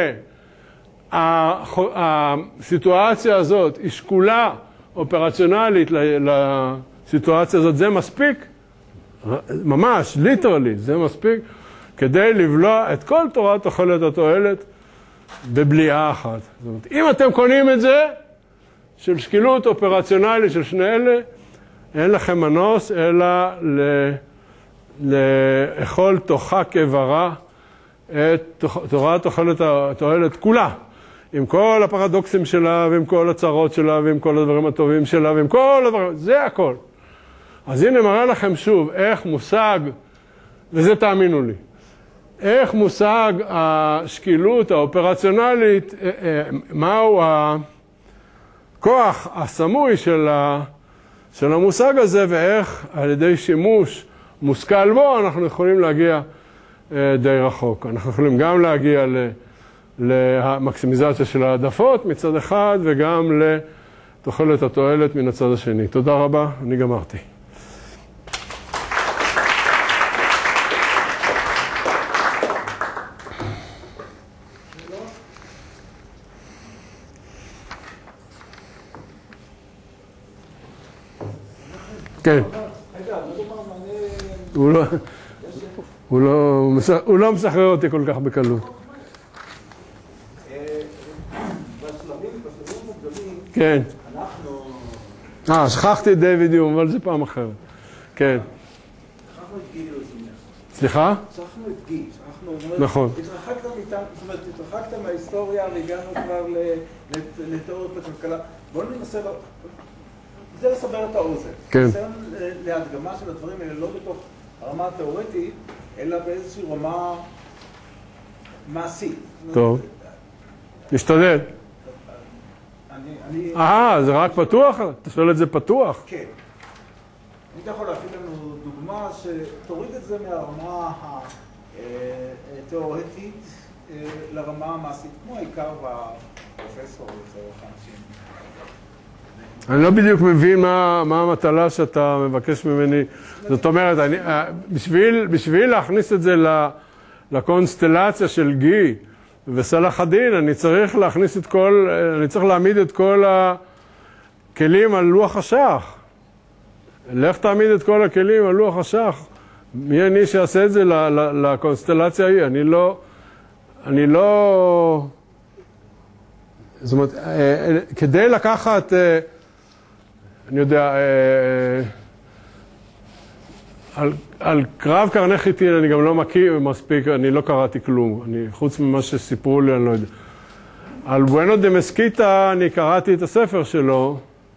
Speaker 2: שהסיטואציה הזאת היא שקולה אופרציונלית לסיטואציה הזאת, זה מספיק, ממש, ליטרלי, זה מספיק, כדי לבלוע את כל תורת תוחלת התועלת בבליעה אחת. זאת אומרת, אם אתם קונים את זה, של שקילות אופרציונלית של שני אלה, אין לכם מנוס, אלא לאכול תוכה כברה את תורת תוחלת התועלת כולה, עם כל הפרדוקסים שלה, ועם כל הצרות שלה, ועם כל הדברים הטובים שלה, ועם כל הדברים, זה הכל. אז הנה מראה לכם שוב איך מושג, וזה תאמינו לי, איך מושג השקילות האופרציונלית, מהו הכוח הסמוי של, ה, של המושג הזה, ואיך על ידי שימוש מושכל בו אנחנו יכולים להגיע די רחוק. אנחנו יכולים גם להגיע למקסימיזציה של העדפות מצד אחד, וגם לתוחלת התועלת מן הצד השני. תודה רבה, אני גמרתי. כן. הוא לא, הוא לא, הוא לא מסחרר אותי כל כך בקלות.
Speaker 1: בשלבים, בשלבים מוקדמים,
Speaker 2: כן.
Speaker 1: אנחנו...
Speaker 2: אה, שכחתי את דיוויד יום, אבל זה פעם אחרת. כן.
Speaker 1: שכחנו את גיל יוזמיה.
Speaker 2: סליחה?
Speaker 1: שכחנו את גיל.
Speaker 2: נכון.
Speaker 1: התרחקת מאיתנו, זאת אומרת, התרחקת מההיסטוריה והגענו כבר לתיאוריות בכלכלה. בואו ננסה... זה לסבר את האוזן.
Speaker 2: כן.
Speaker 1: ניסיון להדגמה של הדברים האלה לא בתוך הרמה התיאורטית, אלא באיזושהי רמה מעשית.
Speaker 2: טוב. נשתדל.
Speaker 1: אני...
Speaker 2: אה, זה רק פתוח? אתה שואל את זה פתוח?
Speaker 1: כן. אני יכול להפעיל לנו דוגמה שתוריד את זה מהרמה התיאורטית לרמה המעשית, כמו העיקר בפרופסור לצורך האנשים.
Speaker 2: אני לא בדיוק מבין מה, מה המטלה שאתה מבקש ממני. זאת אומרת, אני, בשביל, בשביל להכניס את זה לקונסטלציה של גי וסלאח א-דין, אני צריך להכניס את כל, אני צריך להעמיד את כל הכלים על לוח השח. לך תעמיד את כל הכלים על לוח השח. מי אני שיעשה את זה לקונסטלציה ההיא? אני לא, אני לא, זאת אומרת, כדי לקחת, אני יודע, על, על קרב קרני חיטין אני גם לא מכיר מספיק, אני לא קראתי כלום, אני, חוץ ממה שסיפרו לי, אני לא יודע. על בואנו דה מסקיטה אני קראתי את הספר שלו,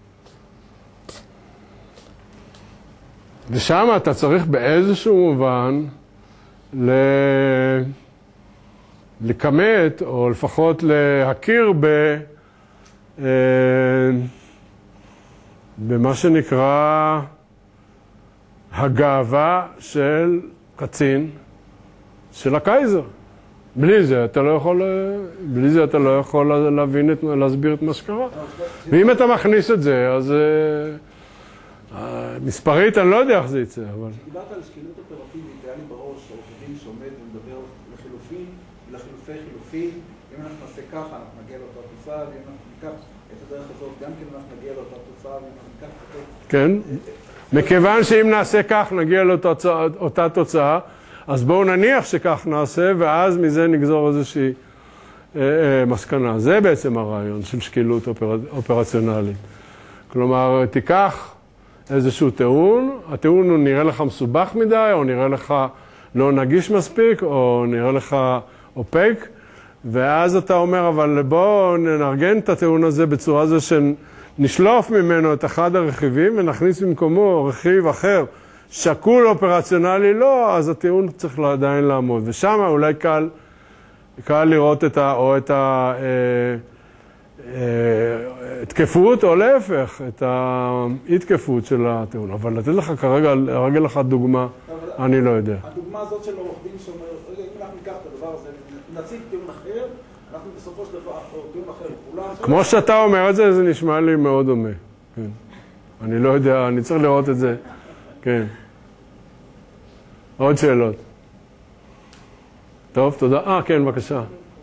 Speaker 2: ושם אתה צריך באיזשהו מובן ל... לכמת, או לפחות להכיר ב... במה שנקרא הגאווה של קצין של הקייזר. בלי זה אתה לא יכול, בלי זה אתה לא יכול להבין את, להסביר את מה שקרה. ואם אתה מכניס את זה, אז מספרית אני לא יודע איך זה יצא, אבל...
Speaker 1: דיברת על שקילות אופרטיבית, היה לי בראש עורך דין שעומד ומדבר לחילופין, לחילופי חילופין, אם אנחנו נעשה ככה, אנחנו נגיע לאותה תוצאה, ואם אנחנו ניקח את הדרך הזאת, גם כן אנחנו נגיע לאותה תוצאה, ואם אנחנו ניקח את זה...
Speaker 2: כן, מכיוון שאם נעשה כך, נגיע לאותה תוצאה, אז בואו נניח שכך נעשה, ואז מזה נגזור איזושהי מסקנה. זה בעצם הרעיון של שקילות אופרציונלית. כלומר, תיקח איזשהו טיעון, הטיעון הוא נראה לך מסובך מדי, או נראה לך לא נגיש מספיק, או נראה לך, אופק, ואז אתה אומר, אבל בואו נארגן את הטיעון הזה בצורה זו שנשלוף ממנו את אחד הרכיבים ונכניס במקומו רכיב אחר, שקול אופרציונלי לא, אז הטיעון צריך עדיין לעמוד. ושם אולי קל, קל לראות את ה, או את ה... תקפות או להפך, את ההתקפות של הטיעון. אבל לתת לך כרגע, הרגע לך דוגמה, אני לא יודע.
Speaker 1: הדוגמה הזאת של עורך דין שאומר, רגע, אם אנחנו ניקח את הדבר הזה, נציג טיעון אחר, אנחנו בסופו של דבר, או טיעון אחר, כולם...
Speaker 2: כמו שאתה אומר את זה, זה נשמע לי מאוד דומה. כן. אני לא יודע, אני צריך לראות את זה. כן. עוד שאלות. טוב, תודה. אה, כן, בבקשה.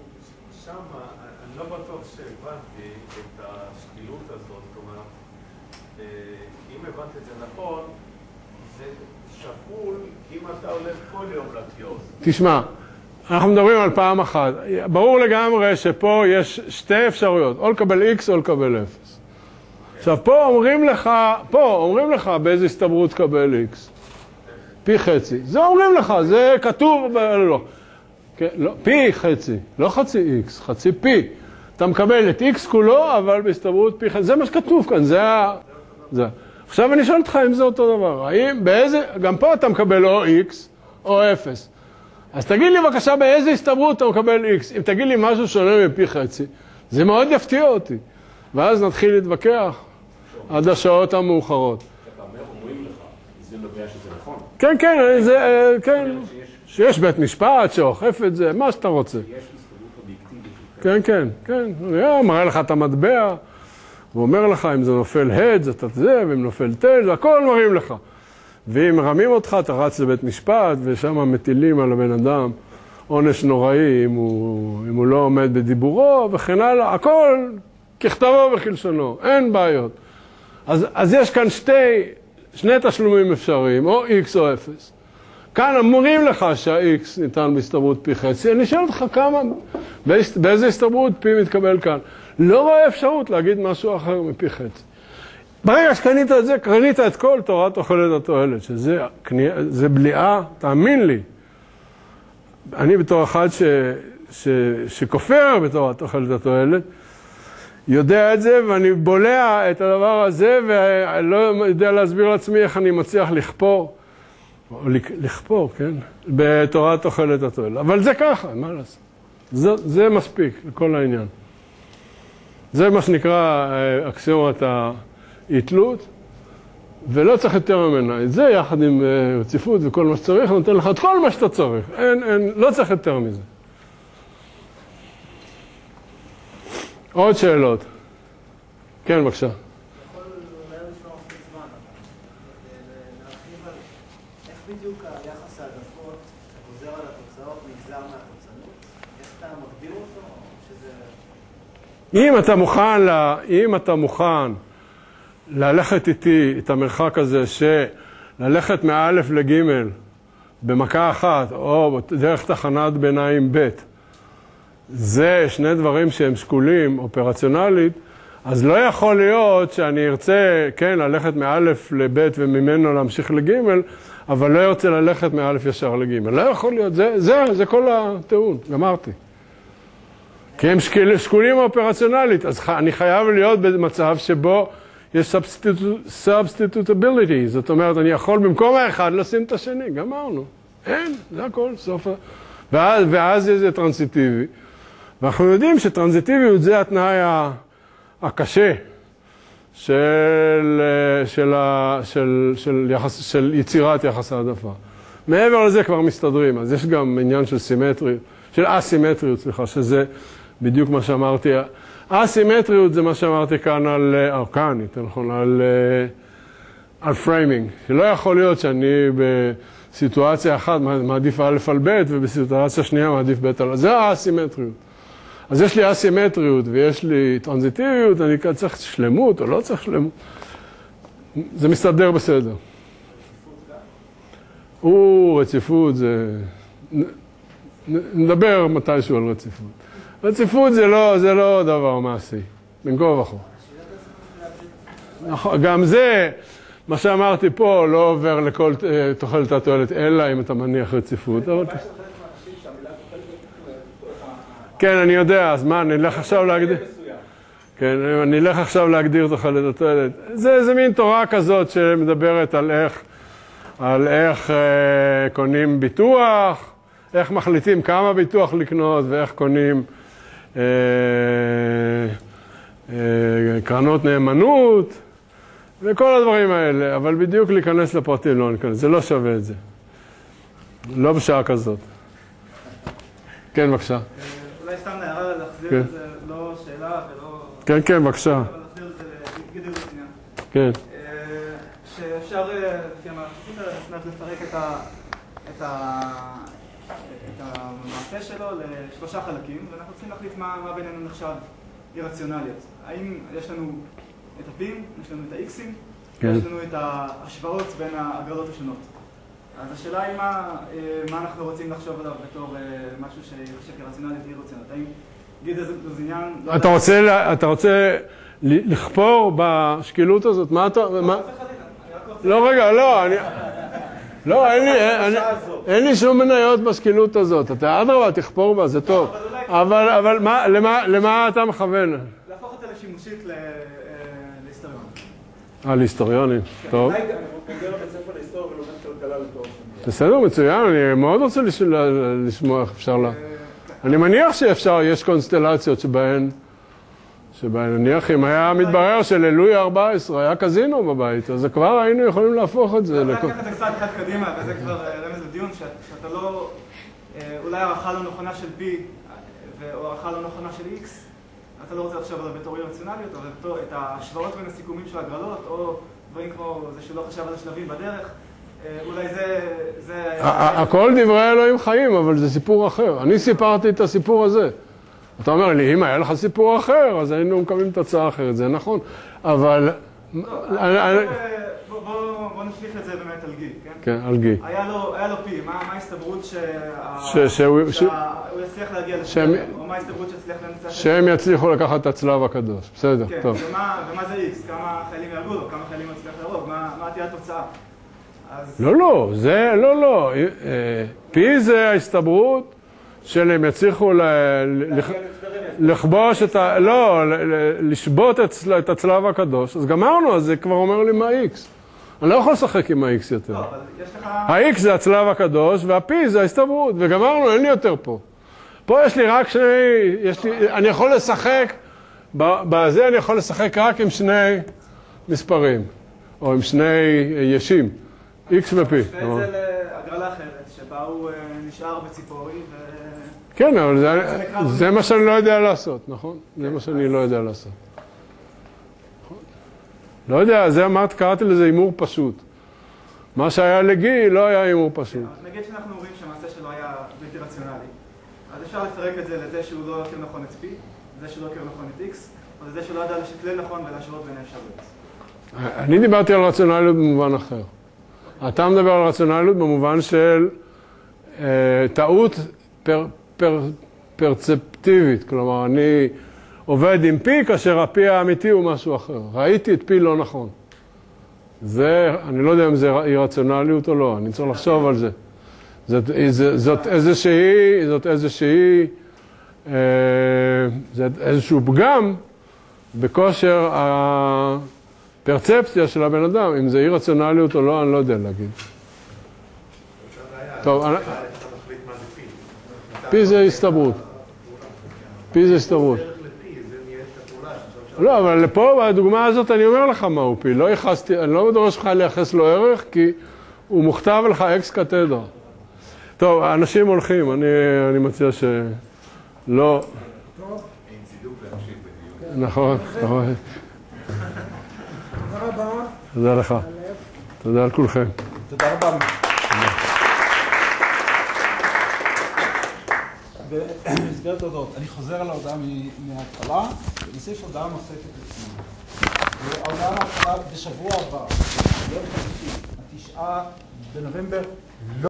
Speaker 2: תשמע, אנחנו מדברים על פעם אחת. ברור לגמרי שפה יש שתי אפשרויות, או לקבל X או לקבל אפס. עכשיו, פה אומרים לך, פה אומרים לך באיזה הסתברות תקבל X. פי חצי. זה אומרים לך, זה כתוב, לא. לא, פי חצי, לא חצי X, חצי פי. אתה מקבל את X כולו, אבל בהסתברות פי חצי. זה מה שכתוב כאן, זה ה... זה. עכשיו אני שואל אותך אם זה אותו דבר. האם באיזה, גם פה אתה מקבל או X או אפס. אז תגיד לי בבקשה באיזה הסתברות אתה מקבל X. אם תגיד לי משהו שונה מפי חצי, זה מאוד יפתיע אותי. ואז נתחיל להתווכח עד השעות המאוחרות.
Speaker 5: אתה אומר, אומרים לך, זה נובע שזה נכון.
Speaker 2: כן, כן, זה, כן. שיש בית משפט שאוכף את זה, מה שאתה רוצה.
Speaker 5: יש הסתברות אובייקטיבית.
Speaker 2: כן, כן, כן. הוא מראה לך את המטבע, הוא אומר לך אם זה נופל הד, זה זה, ואם נופל תל, זה הכל מראים לך. ואם מרמים אותך, אתה רץ לבית משפט, ושם מטילים על הבן אדם עונש נוראי, אם הוא, אם הוא לא עומד בדיבורו, וכן הלאה. הכל ככתבו וכלשונו, אין בעיות. אז, אז יש כאן שתי, שני תשלומים אפשריים, או X או אפס. כאן אמורים לך שה-X ניתן בהסתברות פי חצי. אני שואל אותך כמה, באיזה הסתברות פי מתקבל כאן. לא רואה אפשרות להגיד משהו אחר מפי חצי. ברגע שקנית את זה, קנית את כל תורת תוחלת התועלת, שזה זה בליעה, תאמין לי. אני בתור אחד ש, ש, שכופר בתורת תוחלת התועלת, יודע את זה ואני בולע את הדבר הזה ולא יודע להסביר לעצמי איך אני מצליח לכפור, או לכפור, כן? בתורת תוחלת התועלת. אבל זה ככה, מה לעשות? זה, זה מספיק לכל העניין. זה מה שנקרא אקסיומת ההתלות, ולא צריך יותר ממנה. את זה יחד עם רציפות וכל מה שצריך, נותן לך את כל מה שאתה צריך. אין, אין, לא צריך יותר מזה. עוד שאלות. כן, בבקשה.
Speaker 6: יכול אולי לשמוע מספיק זמן, להרחיב על איך בדיוק היחס העדפות חוזר על התוצאות נגזר מהתוצאות? איך אתה מגדיר אותו? שזה...
Speaker 2: אם אתה מוכן, לה, אם אתה מוכן ללכת איתי את המרחק הזה שללכת מאלף לג' במכה אחת או דרך תחנת ביניים ב', זה שני דברים שהם שקולים אופרציונלית, אז לא יכול להיות שאני ארצה, כן, ללכת מאלף לב' וממנו להמשיך לג', אבל לא ארצה ללכת מאלף ישר לג'. לא יכול להיות, זה, זה, זה כל הטיעון, גמרתי. כי הם שקולים אופרציונלית, אז אני חייב להיות במצב שבו יש substitutability, זאת אומרת, אני יכול במקום האחד לשים את השני, גמרנו. אין, זה הכל, סוף ה... ואז, ואז זה טרנסיטיבי. ואנחנו יודעים שטרנזיטיביות זה התנאי הקשה של, של, של, של, יחס, של יצירת יחס העדפה. מעבר לזה כבר מסתדרים, אז יש גם עניין של סימטריות, של אסימטריות, סליחה, שזה בדיוק מה שאמרתי. אסימטריות זה מה שאמרתי כאן על, או כאן, יותר נכון, על, על פריימינג. שלא יכול להיות שאני בסיטואציה אחת מעדיף א' על ב' ובסיטואציה שנייה מעדיף ב' על... זה האסימטריות. אז יש לי אסימטריות ויש לי טרנזיטיביות, אני צריך שלמות או לא צריך שלמות. זה מסתדר בסדר. הוא, רציפות זה... נדבר מתישהו על רציפות. רציפות זה לא, זה לא דבר מעשי, בין כה וכה. גם זה, מה שאמרתי פה, לא עובר לכל תוחלת התועלת, אלא אם אתה מניח רציפות. אבל... כן, אני יודע, אז מה, אני אלך עכשיו להגדיר... כן, אני אלך עכשיו להגדיר תוחלת התועלת. זה, זה מין תורה כזאת שמדברת על איך, על איך אה, קונים ביטוח, איך מחליטים כמה ביטוח לקנות ואיך קונים אה, אה, קרנות נאמנות וכל הדברים האלה, אבל בדיוק להיכנס לפרטים לא ניכנס, זה לא שווה את זה. לא בשעה כזאת. כן, בבקשה.
Speaker 4: אולי סתם נערה להחזיר את זה, לא שאלה ולא...
Speaker 2: כן, כן, בבקשה.
Speaker 4: אבל להחזיר את זה לגדיר עניין.
Speaker 2: כן.
Speaker 4: שאפשר, לפי המערכת, נצטרך לפרק את ה... את ה... את המעשה שלו לשלושה חלקים, ואנחנו צריכים להחליט מה, מה בינינו נחשב אי-רציונליות. האם יש לנו את הפים, יש לנו את האיקסים, כן. יש לנו את ההשוואות בין ההגרלות השונות. אז השאלה היא מה, מה אנחנו רוצים לחשוב עליו בתור משהו שיחשב כרציונליות אי-רציונליות. האם גיד איזה עניין...
Speaker 2: אתה רוצה, אתה רוצה לכפור בשקילות הזאת? מה אתה... לא, רגע, לא, אני... לא, אין לי, אין, אין לי שום מניות בסקילות הזאת. אתה אדרבה, תכפור בה, זה טוב. אבל, אבל מה, למה, למה אתה מכוון?
Speaker 4: להפוך את זה לשימושית להיסטוריונים.
Speaker 2: אה, להיסטוריונים, טוב.
Speaker 1: אולי גם בוגר בית ספר להיסטוריה ולומד כלכלה לתואר שני.
Speaker 2: בסדר, מצוין, אני מאוד רוצה לשמוע איך אפשר לה... אני מניח שאפשר, יש קונסטלציות שבהן... שבהן נניח אם היה מתברר שללואי ה-ארבע עשרה היה קזינו בבית, אז כבר היינו יכולים להפוך את זה.
Speaker 4: אני לקח את זה קצת אחד קדימה, וזה כבר רמז לדיון, שאתה לא... אולי הערכה לא נכונה של P, או הערכה לא נכונה של X, אתה לא רוצה לחשוב על זה בתור אי-רציונליות, אבל את ההשוואות בין הסיכומים של הגרלות, או דברים כמו זה שלא חשב על השלבים בדרך, אולי זה...
Speaker 2: הכל דברי אלוהים חיים, אבל זה סיפור אחר. אני סיפרתי את הסיפור הזה. אתה אומר לי, אם היה לך סיפור אחר, אז היינו מקבלים תוצאה אחרת, זה נכון, אבל...
Speaker 4: בוא נשליך את זה באמת על גי, כן?
Speaker 2: כן, על גי.
Speaker 4: היה לו פי, מה ההסתברות שהוא יצליח להגיע לשם, או מה ההסתברות שיצליח לנצח?
Speaker 2: שהם יצליחו לקחת את הצלב הקדוש, בסדר, טוב.
Speaker 4: כן, ומה זה איקס? כמה חיילים יהרגו לו? כמה חיילים יצליח להרוג? מה תהיה התוצאה?
Speaker 2: לא, לא, זה, לא, לא. פי זה ההסתברות שהם יצליחו לכבוש את ה... לא, לשבות את הצלב הקדוש. אז גמרנו, אז זה כבר אומר לי מה ה-X. אני לא יכול לשחק עם ה-X יותר. ה-X זה הצלב הקדוש, וה-P זה ההסתברות. וגמרנו, אין לי יותר פה. פה יש לי רק שני... יש לי... אני יכול לשחק... בזה אני יכול לשחק רק עם שני מספרים. או עם שני ישים. X ו-P.
Speaker 4: זה להגרלה אחרת, שבה הוא נשאר בציפורי ו...
Speaker 2: כן, אבל זה, זה מה שאני לא יודע לעשות, נכון? זה מה שאני לא יודע לעשות. לא יודע, זה אמרת, קראתי לזה אימור פשוט. מה שהיה לגי לא היה אימור פשוט.
Speaker 4: נגיד שאנחנו אומרים שהמעשה שלו היה בלתי רציונלי, אז אפשר לפרק את זה לזה שהוא לא הכיר נכון את P, לזה שהוא לא הכיר נכון את X, או לזה שהוא לא ידע לשקלל נכון ולהשוות בין האפשרויות.
Speaker 2: אני דיברתי על רציונליות במובן אחר. אתה מדבר על רציונליות במובן של טעות פר... פר, פרצפטיבית, כלומר, אני עובד עם פי כאשר הפי האמיתי הוא משהו אחר. ראיתי את פי לא נכון. זה, אני לא יודע אם זה אי רציונליות או לא, אני צריך לחשוב על זה. זאת, זאת איזושהי, זאת איזושהי, אה, זה איזשהו פגם בכושר הפרצפציה של הבן אדם. אם זה אי רציונליות או לא, אני לא יודע להגיד. טוב, אני... פי זה הסתברות. פי זה הסתברות. לא, אבל פה, בדוגמה הזאת, אני אומר לך מהו פי. לא יחסתי, אני לא דורש לך לייחס לו ערך, כי הוא מוכתב לך אקס קתדרה. טוב, האנשים הולכים, אני, אני מציע שלא...
Speaker 5: אין צידוק להמשיך בדיון.
Speaker 2: נכון, נכון.
Speaker 7: תודה רבה.
Speaker 2: תודה לך. תודה על כולכם.
Speaker 1: תודה רבה. במסגרת הודעות, אני חוזר על ההודעה מההתחלה, ונוסיף הודעה נוספת עצמי. ההודעה מההתחלה בשבוע הבא, ביום חמישי, התשעה בנובמבר,